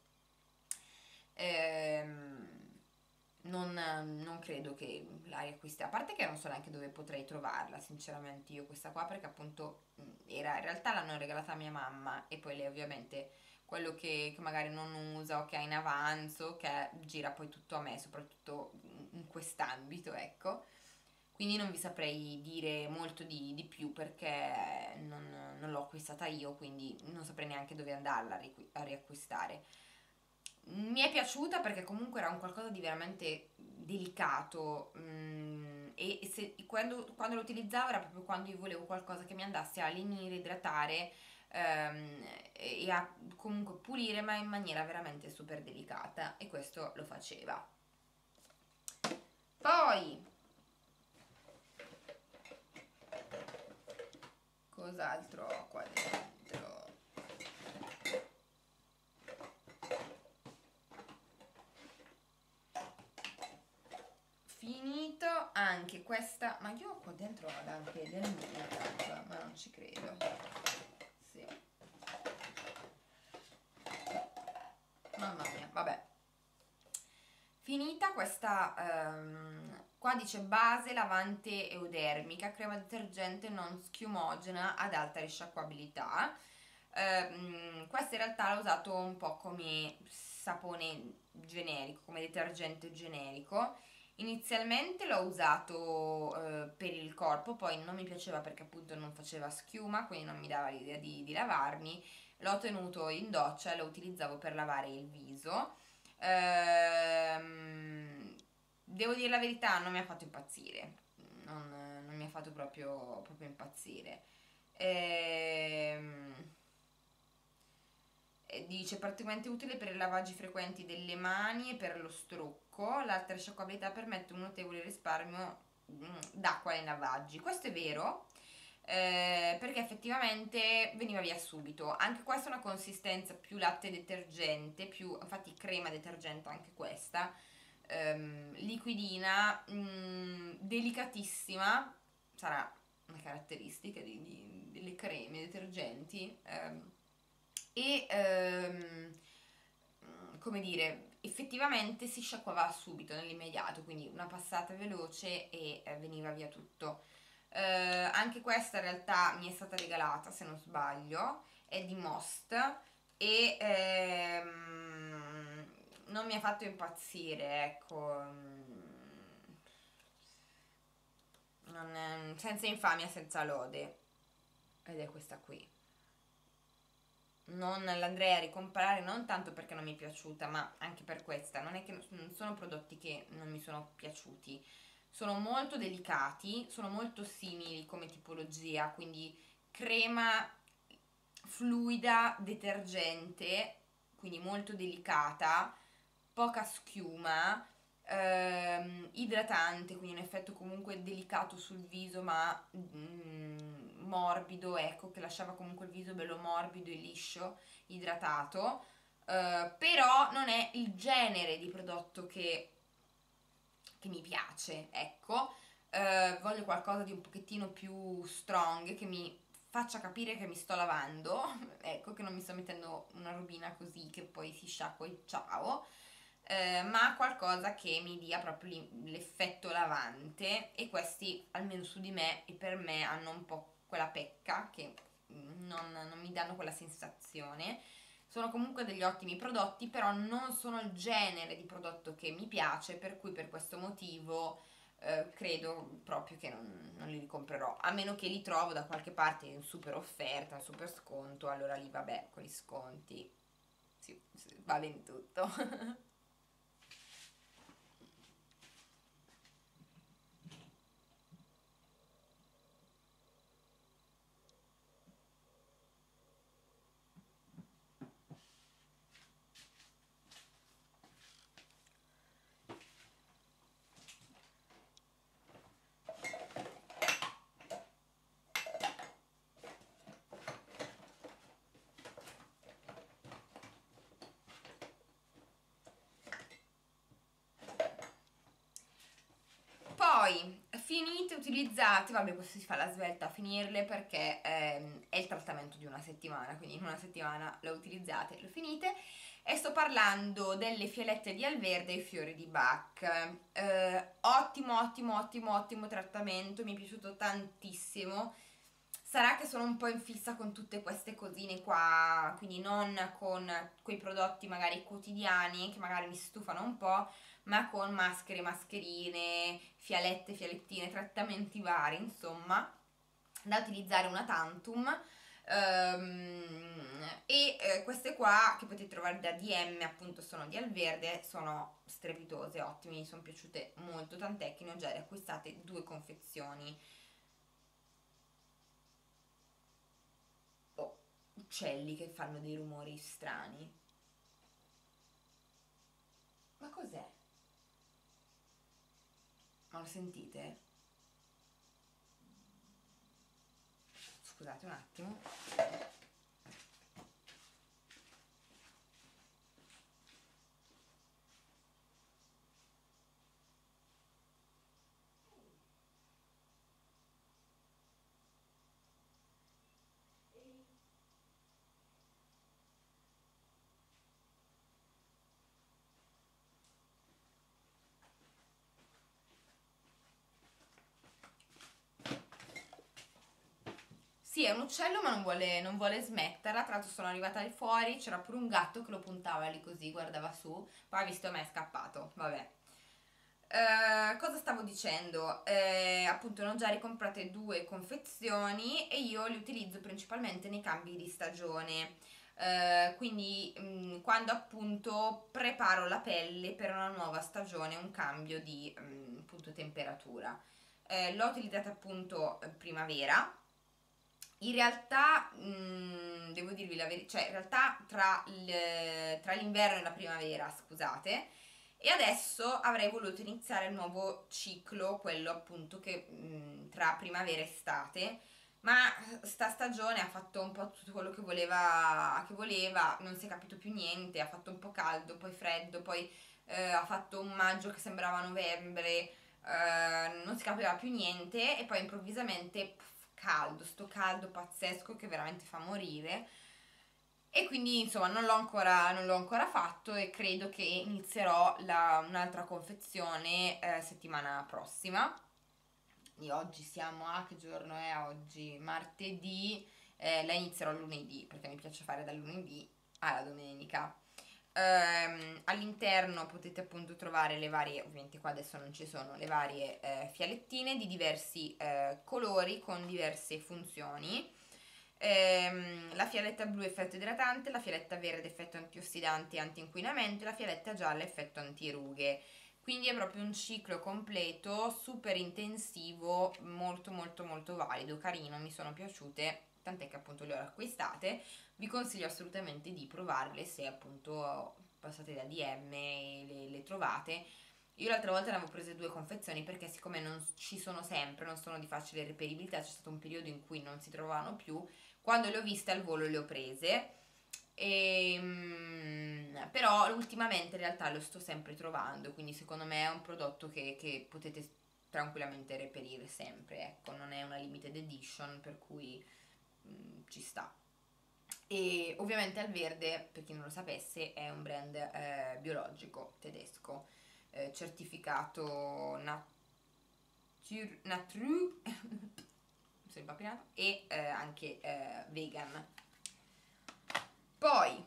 Ehm, non, non credo che la riacquisti, a parte che non so neanche dove potrei trovarla, sinceramente, io questa qua, perché appunto mh, era, in realtà l'hanno regalata a mia mamma e poi lei ovviamente quello che, che magari non usa o che ha in avanzo, che gira poi tutto a me, soprattutto in quest'ambito, ecco. Quindi non vi saprei dire molto di, di più perché non, non l'ho acquistata io, quindi non saprei neanche dove andarla a, riqui- a riacquistare. Mi è piaciuta perché comunque era un qualcosa di veramente delicato, mm, e se- quando, quando lo utilizzavo era proprio quando io volevo qualcosa che mi andasse a lenire, idratare, ehm, e a comunque pulire, ma in maniera veramente super delicata, e questo lo faceva. Poi, cos'altro ho qua dentro? Finito anche questa, ma io qua dentro ho anche del make-up, ma non ci credo. Sì. Mamma mia, vabbè. Finita questa, ehm, qua dice base lavante eudermica, crema detergente non schiumogena ad alta risciacquabilità. Ehm, questa in realtà l'ho usato un po' come sapone generico, come detergente generico. Inizialmente l'ho usato eh, per il corpo, poi non mi piaceva perché appunto non faceva schiuma, quindi non mi dava l'idea di, di lavarmi. L'ho tenuto in doccia e lo utilizzavo per lavare il viso. Ehm, Devo dire la verità, non mi ha fatto impazzire, non, non mi ha fatto proprio, proprio impazzire. Ehm, e dice praticamente utile per i lavaggi frequenti delle mani e per lo strucco. L'alta risciacquabilità permette un notevole risparmio mm, d'acqua nei lavaggi. Questo è vero, eh, perché effettivamente veniva via subito. Anche questa è una consistenza più latte detergente, più infatti crema detergente anche questa, ehm, liquidina, mm, delicatissima, sarà una caratteristica di- di- delle creme detergenti. ehm, e ehm, come dire, effettivamente si sciacquava subito nell'immediato, quindi una passata veloce e eh, veniva via tutto. Eh, anche questa in realtà mi è stata regalata, se non sbaglio, è di Most e ehm, non mi ha fatto impazzire, ecco. Non è- senza infamia, senza lode. Ed è questa qui. Non l'andrei a ricomprare, non tanto perché non mi è piaciuta, ma anche per questa. Non è che non sono prodotti che non mi sono piaciuti. Sono molto delicati, sono molto simili come tipologia, quindi crema fluida, detergente, quindi molto delicata, poca schiuma, ehm, idratante, quindi un effetto comunque delicato sul viso ma mm, morbido, ecco, che lasciava comunque il viso bello morbido e liscio, idratato, eh, però non è il genere di prodotto che, che mi piace, ecco. Eh, voglio qualcosa di un pochettino più strong, che mi faccia capire che mi sto lavando, ecco, che non mi sto mettendo una robina così che poi si sciacqua e ciao, eh, ma qualcosa che mi dia proprio l'effetto lavante, e questi, almeno su di me e per me, hanno un po' quella pecca che non, non mi danno quella sensazione. Sono comunque degli ottimi prodotti, però non sono il genere di prodotto che mi piace, per cui per questo motivo eh, credo proprio che non, non li ricomprerò, a meno che li trovo da qualche parte in super offerta, in super sconto, allora lì vabbè, con gli sconti sì, sì, va bene tutto. Poi, finite, utilizzate, vabbè questo si fa la svelta a finirle perché ehm, è il trattamento di una settimana, quindi in una settimana lo utilizzate, lo finite. E sto parlando delle fialette di Alverde e i fiori di Bach. Eh, ottimo, ottimo, ottimo, ottimo trattamento, mi è piaciuto tantissimo. Sarà che sono un po' in fissa con tutte queste cosine qua, quindi non con quei prodotti magari quotidiani che magari mi stufano un po', ma con maschere, mascherine, fialette, fialettine, trattamenti vari, insomma, da utilizzare una tantum. Ehm, e eh, queste qua che potete trovare da D M, appunto sono di Alverde, sono strepitose, ottime, mi sono piaciute molto, tant'è che ne ho già acquistate due confezioni. Oh, uccelli che fanno dei rumori strani. Ma cos'è? Ma lo sentite? Scusate un attimo. Sì, è un uccello ma non vuole, non vuole smetterla. Tra l'altro sono arrivata lì fuori, c'era pure un gatto che lo puntava lì così, guardava su. Poi ha visto me, è scappato. Vabbè. Eh, cosa stavo dicendo? Eh, appunto, ne ho già ricomprate due confezioni e io le utilizzo principalmente nei cambi di stagione. Eh, quindi mh, quando appunto preparo la pelle per una nuova stagione, un cambio di mh, appunto temperatura. Eh, l'ho utilizzata appunto eh, primavera. In realtà, mh, devo dirvi la verità, cioè in realtà tra, il- tra l'inverno e la primavera, scusate, e adesso avrei voluto iniziare il nuovo ciclo, quello appunto che mh, tra primavera e estate, ma sta stagione ha fatto un po' tutto quello che voleva, che voleva, non si è capito più niente, ha fatto un po' caldo, poi freddo, poi eh, ha fatto un maggio che sembrava novembre, eh, non si capiva più niente e poi improvvisamente pff, caldo, sto caldo pazzesco che veramente fa morire. E quindi insomma non l'ho ancora, non l'ho ancora fatto e credo che inizierò la- un'altra confezione eh, settimana prossima. E oggi siamo a, che giorno è oggi? Martedì, eh, la inizierò lunedì perché mi piace fare dal lunedì alla domenica. Ehm, all'interno potete appunto trovare le varie, ovviamente qua adesso non ci sono, le varie eh, fialettine di diversi eh, colori con diverse funzioni. Ehm, la fialetta blu effetto idratante, la fialetta verde effetto antiossidante e antinquinamento e la fialetta gialla effetto antirughe. Quindi è proprio un ciclo completo, super intensivo, molto molto molto valido, carino, mi sono piaciute, tant'è che appunto le ho acquistate. Vi consiglio assolutamente di provarle se appunto passate da D M e le, le trovate. Io l'altra volta ne avevo prese due confezioni perché siccome non ci sono sempre, non sono di facile reperibilità, c'è stato un periodo in cui non si trovavano più, quando le ho viste al volo le ho prese. E, mm, però ultimamente in realtà lo sto sempre trovando, quindi secondo me è un prodotto che, che potete tranquillamente reperire sempre, ecco, non è una limited edition per cui mm, ci sta. E ovviamente Al Verde, per chi non lo sapesse, è un brand eh, biologico tedesco, eh, certificato Natur, Natru, sono impappinato, e eh, anche eh, vegan. Poi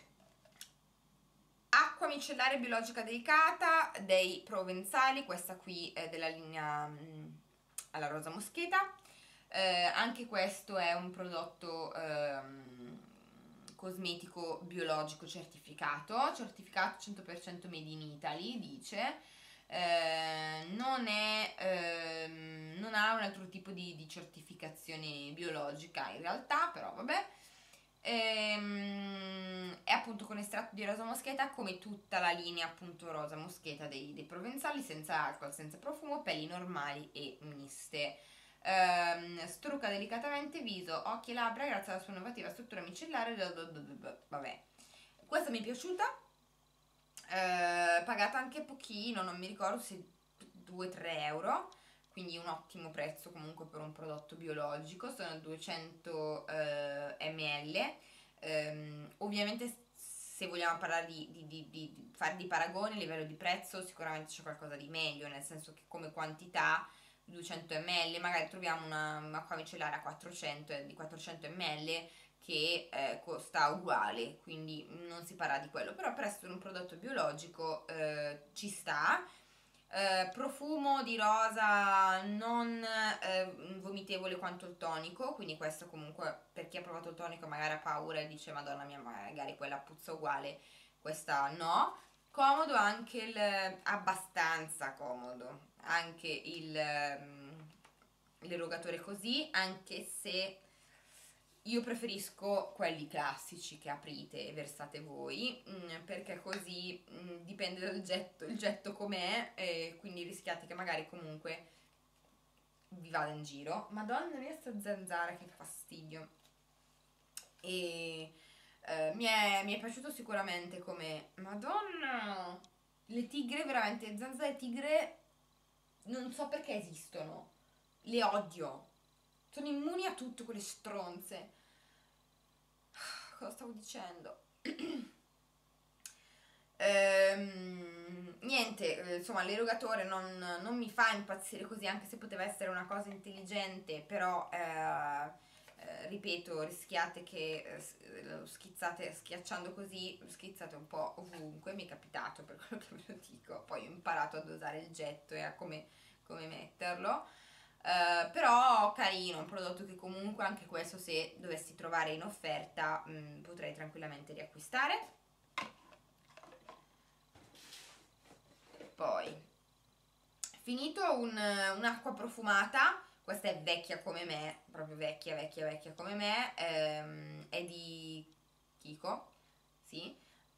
acqua micellare biologica delicata dei Provenzali, questa qui è della linea mh, alla rosa moscheta. Eh, anche questo è un prodotto ehm, cosmetico biologico certificato, certificato cento per cento made in Italy, dice. Eh, non, è, ehm, non ha un altro tipo di, di certificazione biologica in realtà, però vabbè. Ehm, è appunto con estratto di rosa moscheta, come tutta la linea appunto rosa moscheta dei, dei provenzali, senza alcol, senza profumo, pelli normali e miste. Ehm, strucca delicatamente viso, occhi e labbra grazie alla sua innovativa struttura micellare. Vabbè, questa mi è piaciuta, eh, pagata anche pochino, non mi ricordo se due tre euro, quindi un ottimo prezzo comunque per un prodotto biologico. Sono duecento eh, millilitri. Ehm, ovviamente se vogliamo parlare di, di, di, di, di fare di paragone a livello di prezzo, sicuramente c'è qualcosa di meglio, nel senso che come quantità duecento millilitri, magari troviamo una, un'acqua micellare a quattrocento, di quattrocento millilitri che eh, costa uguale, quindi non si parla di quello, però per essere un prodotto biologico eh, ci sta. Eh, profumo di rosa non eh, vomitevole quanto il tonico, quindi questo comunque per chi ha provato il tonico magari ha paura e dice madonna mia magari quella puzza uguale, questa no. Comodo anche il, abbastanza comodo anche il, ehm, l'erogatore così, anche se io preferisco quelli classici che aprite e versate voi, mm, perché così mm, dipende dal getto, il getto com'è, e quindi rischiate che magari comunque vi vada in giro. Madonna mia sta zanzara che fastidio. E eh, mi, è, mi è piaciuto sicuramente come... Madonna! Le tigre, veramente, zanzare tigre, non so perché esistono. Le odio. Sono immuni a tutto quelle stronze. Cosa stavo dicendo? Ehm, niente, eh, insomma, l'erogatore non, non mi fa impazzire così, anche se poteva essere una cosa intelligente, però eh, eh, ripeto, rischiate che eh, s- lo schizzate schiacciando così, lo schizzate un po' ovunque, mi è capitato per quello che ve lo dico, poi ho imparato ad usare il getto e a come, come metterlo. Eh, però carino, un prodotto che comunque anche questo se dovessi trovare in offerta mh, potrei tranquillamente riacquistare. Poi, finito un, un'acqua profumata, questa è vecchia come me, proprio vecchia, vecchia, vecchia come me, ehm, è di Kiko, sì.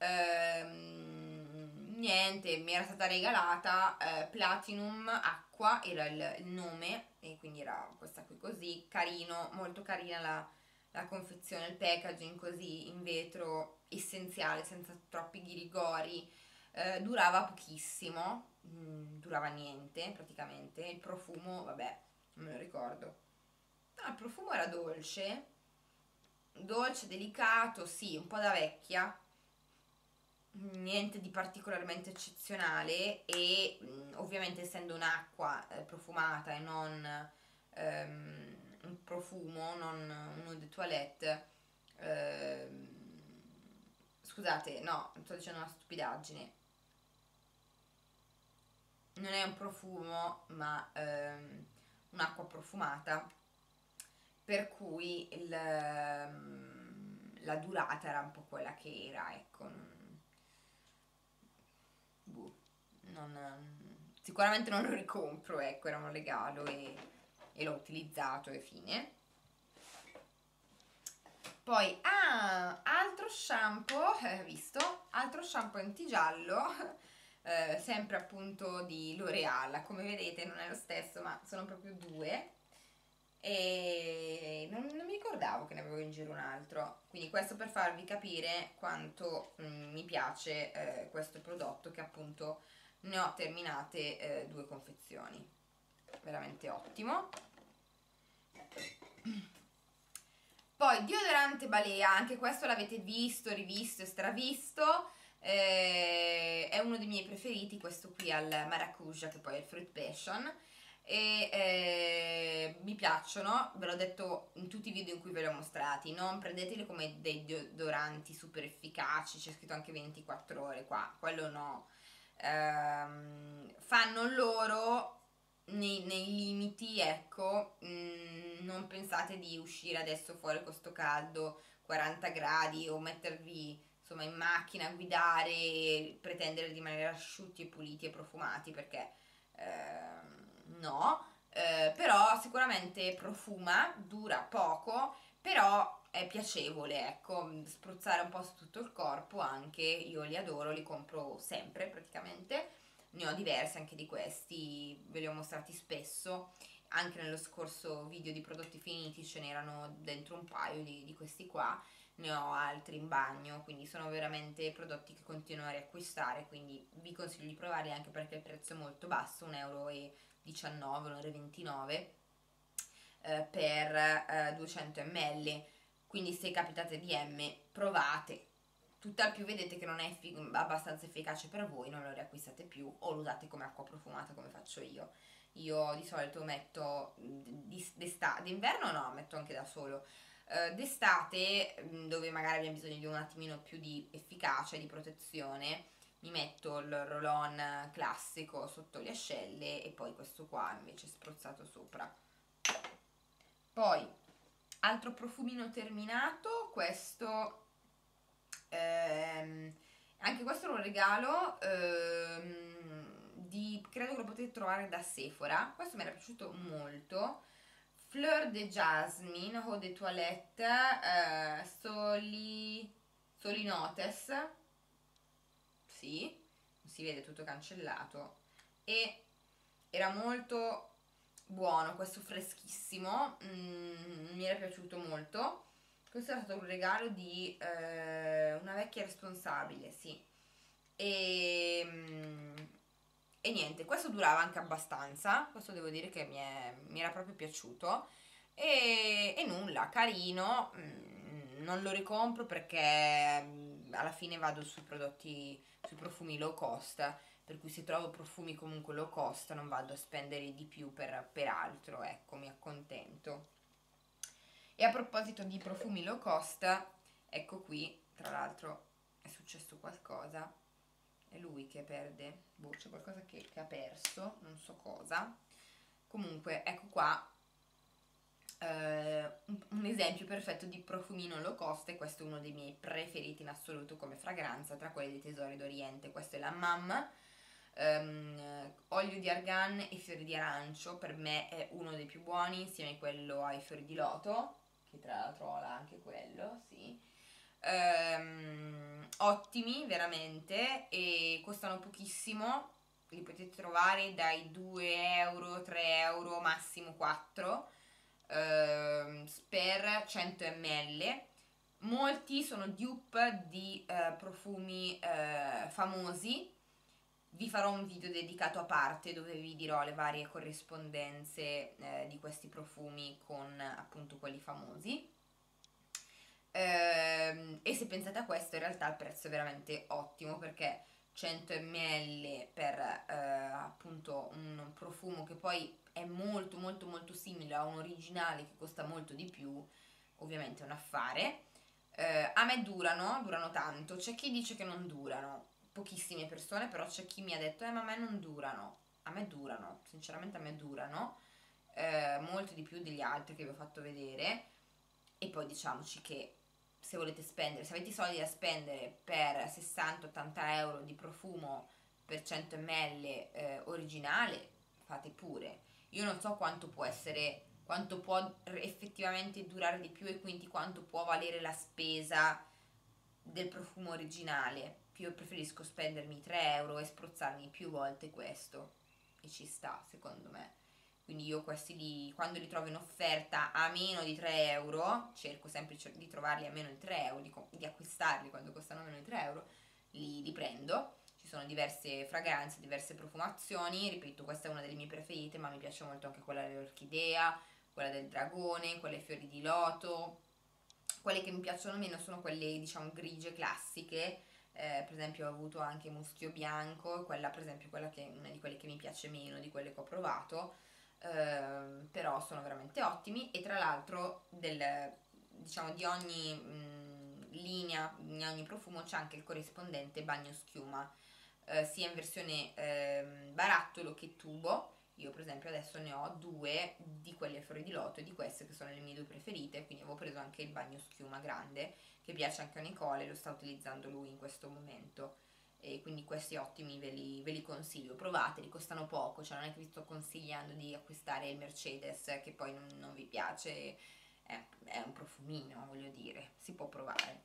Ehm, niente, mi era stata regalata eh, Platinum Acqua, era il, il nome, e quindi era questa qui così, carino, molto carina la, la confezione, il packaging così in vetro, essenziale, senza troppi ghirigori. Eh, durava pochissimo, mm, durava niente praticamente. Il profumo, vabbè, non me lo ricordo. No, il profumo era dolce, dolce, delicato, sì, un po' da vecchia, niente di particolarmente eccezionale e mh, ovviamente essendo un'acqua eh, profumata e non ehm, un profumo, non un eau de toilette, ehm, scusate, no, sto dicendo una stupidaggine, non è un profumo ma ehm, un'acqua profumata, per cui il, ehm, la durata era un po' quella che era, ecco. non- boh, non- sicuramente non lo ricompro, ecco, era un regalo e, e l'ho utilizzato e fine. Poi, ah, altro shampoo, eh, visto, altro shampoo antigiallo, eh, sempre appunto di L'Oreal, come vedete non è lo stesso ma sono proprio due e non, non mi ricordavo che ne avevo in giro un altro, quindi questo per farvi capire quanto mm, mi piace eh, questo prodotto, che appunto ne ho terminate eh, due confezioni, veramente ottimo. Poi deodorante Balea, anche questo l'avete visto, rivisto e stravisto, eh, è uno dei miei preferiti, questo qui al maracuja, che poi è il fruit passion, e eh, mi piacciono, ve l'ho detto in tutti i video in cui ve li ho mostrati, non prendeteli come dei deodoranti super efficaci, c'è scritto anche ventiquattro ore qua, quello no. Ehm, fanno loro nei, nei limiti, ecco, mm, non pensate di uscire adesso fuori con sto caldo, quaranta gradi, o mettervi insomma in macchina a guidare e pretendere di rimanere asciutti e puliti e profumati, perché ehm, no. Eh, però sicuramente profuma, dura poco, però è piacevole, ecco, spruzzare un po' su tutto il corpo anche, io li adoro, li compro sempre praticamente, ne ho diversi anche di questi, ve li ho mostrati spesso, anche nello scorso video di prodotti finiti ce n'erano dentro un paio di, di questi qua, ne ho altri in bagno, quindi sono veramente prodotti che continuo a riacquistare, quindi vi consiglio di provarli anche perché il prezzo è molto basso, un euro e diciannove, un euro e ventinove eh, per eh, duecento millilitri, quindi se capitate di M provate, tutt'al più vedete che non è effic- abbastanza efficace per voi, non lo riacquistate più o lo usate come acqua profumata come faccio io. Io di solito metto d'estate, d'inverno no, metto anche da solo. Uh, d'estate, dove magari abbiamo bisogno di un attimino più di efficacia e di protezione, mi metto il roll-on classico sotto le ascelle e poi questo qua invece spruzzato sopra. Poi, altro profumino terminato, questo ehm, anche questo è un regalo ehm, di, credo che lo potete trovare da Sephora, questo mi era piaciuto molto, Fleur de Jasmine Eau de Toilette eh, Soli Soli Notes, sì, si vede tutto cancellato, e era molto buono, questo freschissimo, mm, mi era piaciuto molto. Questo è stato un regalo di eh, una vecchia responsabile, sì. E, mm, e niente, questo durava anche abbastanza, questo devo dire che mi, è- mi era proprio piaciuto. E, e nulla, carino, mm, non lo ricompro perché mm, alla fine vado sui prodotti, sui profumi low cost, per cui se trovo profumi comunque low cost non vado a spendere di più per, per altro, ecco, mi accontento. E a proposito di profumi low cost, ecco qui, tra l'altro è successo qualcosa, è lui che perde, boh, c'è qualcosa che, che ha perso, non so cosa. Comunque, ecco qua eh, un, un esempio perfetto di profumino low cost, e questo è uno dei miei preferiti in assoluto come fragranza, tra quelli dei Tesori d'Oriente. Questo è la Mam, ehm, olio di argan e fiori di arancio, per me è uno dei più buoni insieme a quello ai fiori di loto, che tra l'altro ha anche quello, sì. Ehm, ottimi veramente e costano pochissimo, li potete trovare dai due euro, tre euro, massimo quattro ehm, per cento millilitri. Molti sono dupe di eh, profumi eh, famosi, vi farò un video dedicato a parte dove vi dirò le varie corrispondenze eh, di questi profumi con appunto quelli famosi. Ehm, e se pensate a questo, in realtà il prezzo è veramente ottimo, perché cento millilitri per eh, appunto un profumo che poi è molto molto molto simile a un originale che costa molto di più, ovviamente è un affare. Eh, a me durano, durano tanto, c'è chi dice che non durano, pochissime persone, però c'è chi mi ha detto eh ma a me non durano, a me durano, sinceramente a me durano, eh, molto di più degli altri che vi ho fatto vedere. E poi diciamoci che se volete spendere, se avete i soldi da spendere per sessanta ottanta euro di profumo per cento millilitri eh, originale, fate pure. Io non so quanto può essere, quanto può effettivamente durare di più e quindi quanto può valere la spesa del profumo originale. Io preferisco spendermi tre euro e spruzzarmi più volte questo, e ci sta secondo me. Quindi io questi li, quando li trovo in offerta a meno di tre euro, cerco sempre di trovarli a meno di tre euro, di, di acquistarli quando costano meno di tre euro, li, li prendo. Ci sono diverse fragranze, diverse profumazioni, ripeto, questa è una delle mie preferite, ma mi piace molto anche quella dell'orchidea, quella del dragone, quelle fiori di loto. Quelle che mi piacciono meno sono quelle, diciamo, grigie classiche. Eh, per esempio ho avuto anche muschio bianco, quella per esempio quella che è una di quelle che mi piace meno di quelle che ho provato. Ehm, però sono veramente ottimi, e tra l'altro del, diciamo, di ogni mh, linea, di ogni profumo c'è anche il corrispondente bagno schiuma, eh, sia in versione ehm, barattolo che tubo. Io per esempio adesso ne ho due di quelle a fiori di loto e di queste che sono le mie due preferite, quindi avevo preso anche il bagno schiuma grande che piace anche a Nicole, lo sta utilizzando lui in questo momento, e quindi questi ottimi ve li, ve li consiglio, provateli, costano poco, cioè non è che vi sto consigliando di acquistare il Mercedes che poi non, non vi piace, è, è un profumino, voglio dire, si può provare.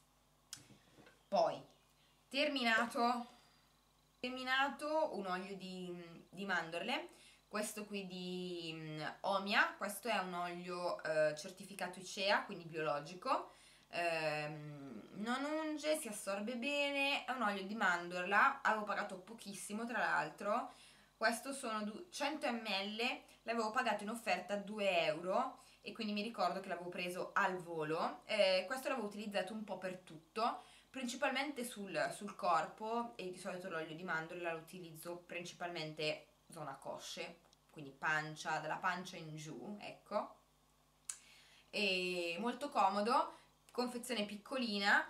Poi, terminato, terminato un olio di, di mandorle, questo qui di um, Omia, questo è un olio eh, certificato I C E A, quindi biologico. Ehm, non unge, si assorbe bene, è un olio di mandorla, avevo pagato pochissimo tra l'altro, questo sono cento millilitri, l'avevo pagato in offerta due euro e quindi mi ricordo che l'avevo preso al volo. Eh, questo l'avevo utilizzato un po' per tutto, principalmente sul, sul corpo, e di solito l'olio di mandorla lo utilizzo principalmente zona cosce, quindi pancia, dalla pancia in giù, ecco. E molto comodo, confezione piccolina,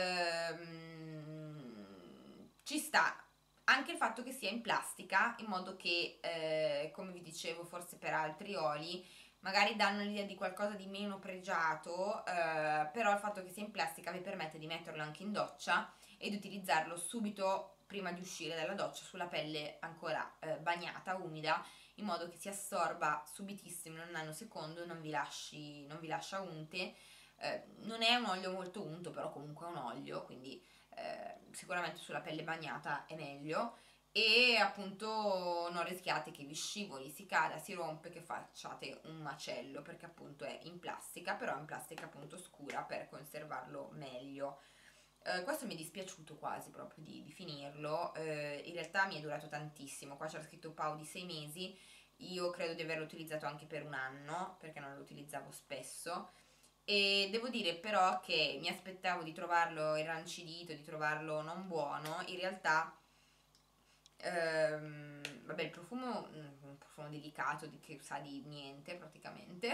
ehm, ci sta anche il fatto che sia in plastica, in modo che, eh, come vi dicevo, forse per altri oli magari danno l'idea di qualcosa di meno pregiato, eh, però il fatto che sia in plastica vi permette di metterlo anche in doccia ed utilizzarlo subito prima di uscire dalla doccia sulla pelle ancora eh, bagnata, umida, in modo che si assorba subitissimo in un nanosecondo, non vi lasci, non vi lascia unte. Eh, non è un olio molto unto, però comunque è un olio, quindi eh, sicuramente sulla pelle bagnata è meglio, e appunto non rischiate che vi scivoli, si cada, si rompe, che facciate un macello, perché appunto è in plastica, però è in plastica appunto scura per conservarlo meglio. Eh, questo mi è dispiaciuto quasi proprio di, di finirlo, eh, in realtà mi è durato tantissimo, qua c'era scritto Pau di sei mesi, io credo di averlo utilizzato anche per un anno, perché non lo utilizzavo spesso, e devo dire però che mi aspettavo di trovarlo irrancidito, di trovarlo non buono, in realtà ehm, vabbè, il profumo, mm, un profumo delicato di, che sa di niente praticamente.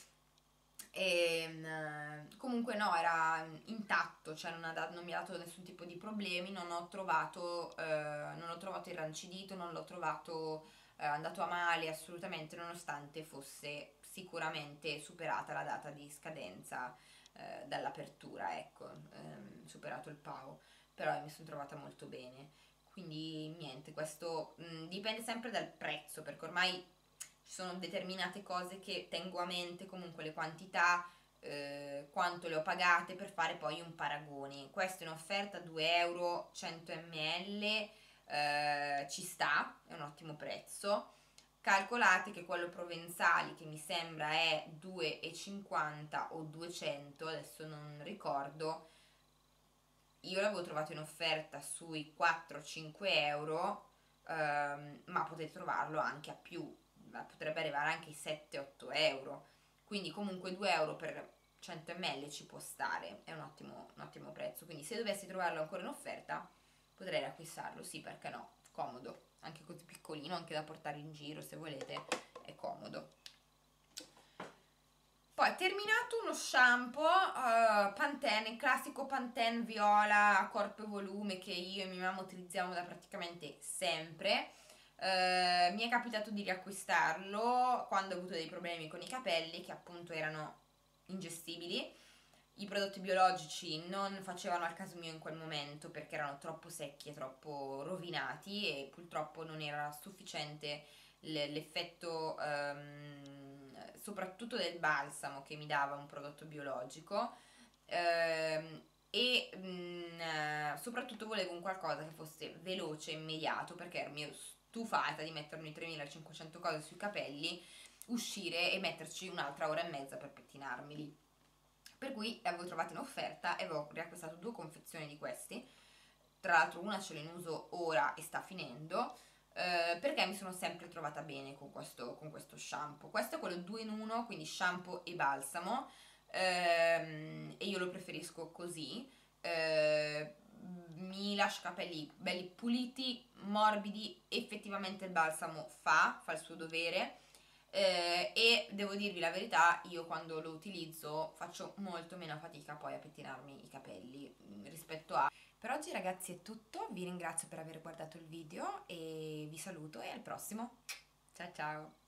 E mm, comunque no, era intatto, cioè non, ha dat- non mi ha dato nessun tipo di problemi, non ho trovato, eh, non l'ho trovato irrancidito, non l'ho trovato eh, andato a male assolutamente, nonostante fosse sicuramente superata la data di scadenza eh, dall'apertura, ecco, ehm, superato il Pau, però mi sono trovata molto bene. Quindi niente, questo mh, dipende sempre dal prezzo, perché ormai ci sono determinate cose che tengo a mente, comunque le quantità, eh, quanto le ho pagate, per fare poi un paragone. Questo in offerta due euro cento millilitri, eh, ci sta, è un ottimo prezzo. Calcolate che quello provenzali, che mi sembra è due e cinquanta o duecento, adesso non ricordo, io l'avevo trovato in offerta sui quattro cinque euro, ehm, ma potete trovarlo anche a più, potrebbe arrivare anche ai sette otto euro, quindi comunque due euro per cento millilitri ci può stare, è un ottimo, un ottimo prezzo, quindi se dovessi trovarlo ancora in offerta potrei acquistarlo, sì, perché no, comodo, anche così piccolino, anche da portare in giro se volete, è comodo. Poi terminato uno shampoo uh, Pantene, il classico Pantene viola corpo e volume che io e mia mamma utilizziamo da praticamente sempre. Uh, mi è capitato di riacquistarlo quando ho avuto dei problemi con i capelli che appunto erano ingestibili. I prodotti biologici non facevano al caso mio in quel momento perché erano troppo secchi e troppo rovinati e purtroppo non era sufficiente l'effetto um, soprattutto del balsamo che mi dava un prodotto biologico, um, e um, soprattutto volevo un qualcosa che fosse veloce e immediato perché ero mio stufata di mettermi tremilacinquecento cose sui capelli, uscire e metterci un'altra ora e mezza per pettinarmeli. Per cui l'avevo trovato in offerta e avevo riacquistato due confezioni di questi. Tra l'altro una ce l'ho in uso ora e sta finendo, eh, perché mi sono sempre trovata bene con questo, con questo shampoo. Questo è quello due in uno, quindi shampoo e balsamo, ehm, e io lo preferisco così. Eh, mi lascia i capelli belli puliti, morbidi, effettivamente il balsamo fa, fa il suo dovere. Eh, e devo dirvi la verità, io quando lo utilizzo faccio molto meno fatica poi a pettinarmi i capelli mh, rispetto a... Per oggi ragazzi è tutto, vi ringrazio per aver guardato il video e vi saluto e al prossimo. Ciao ciao!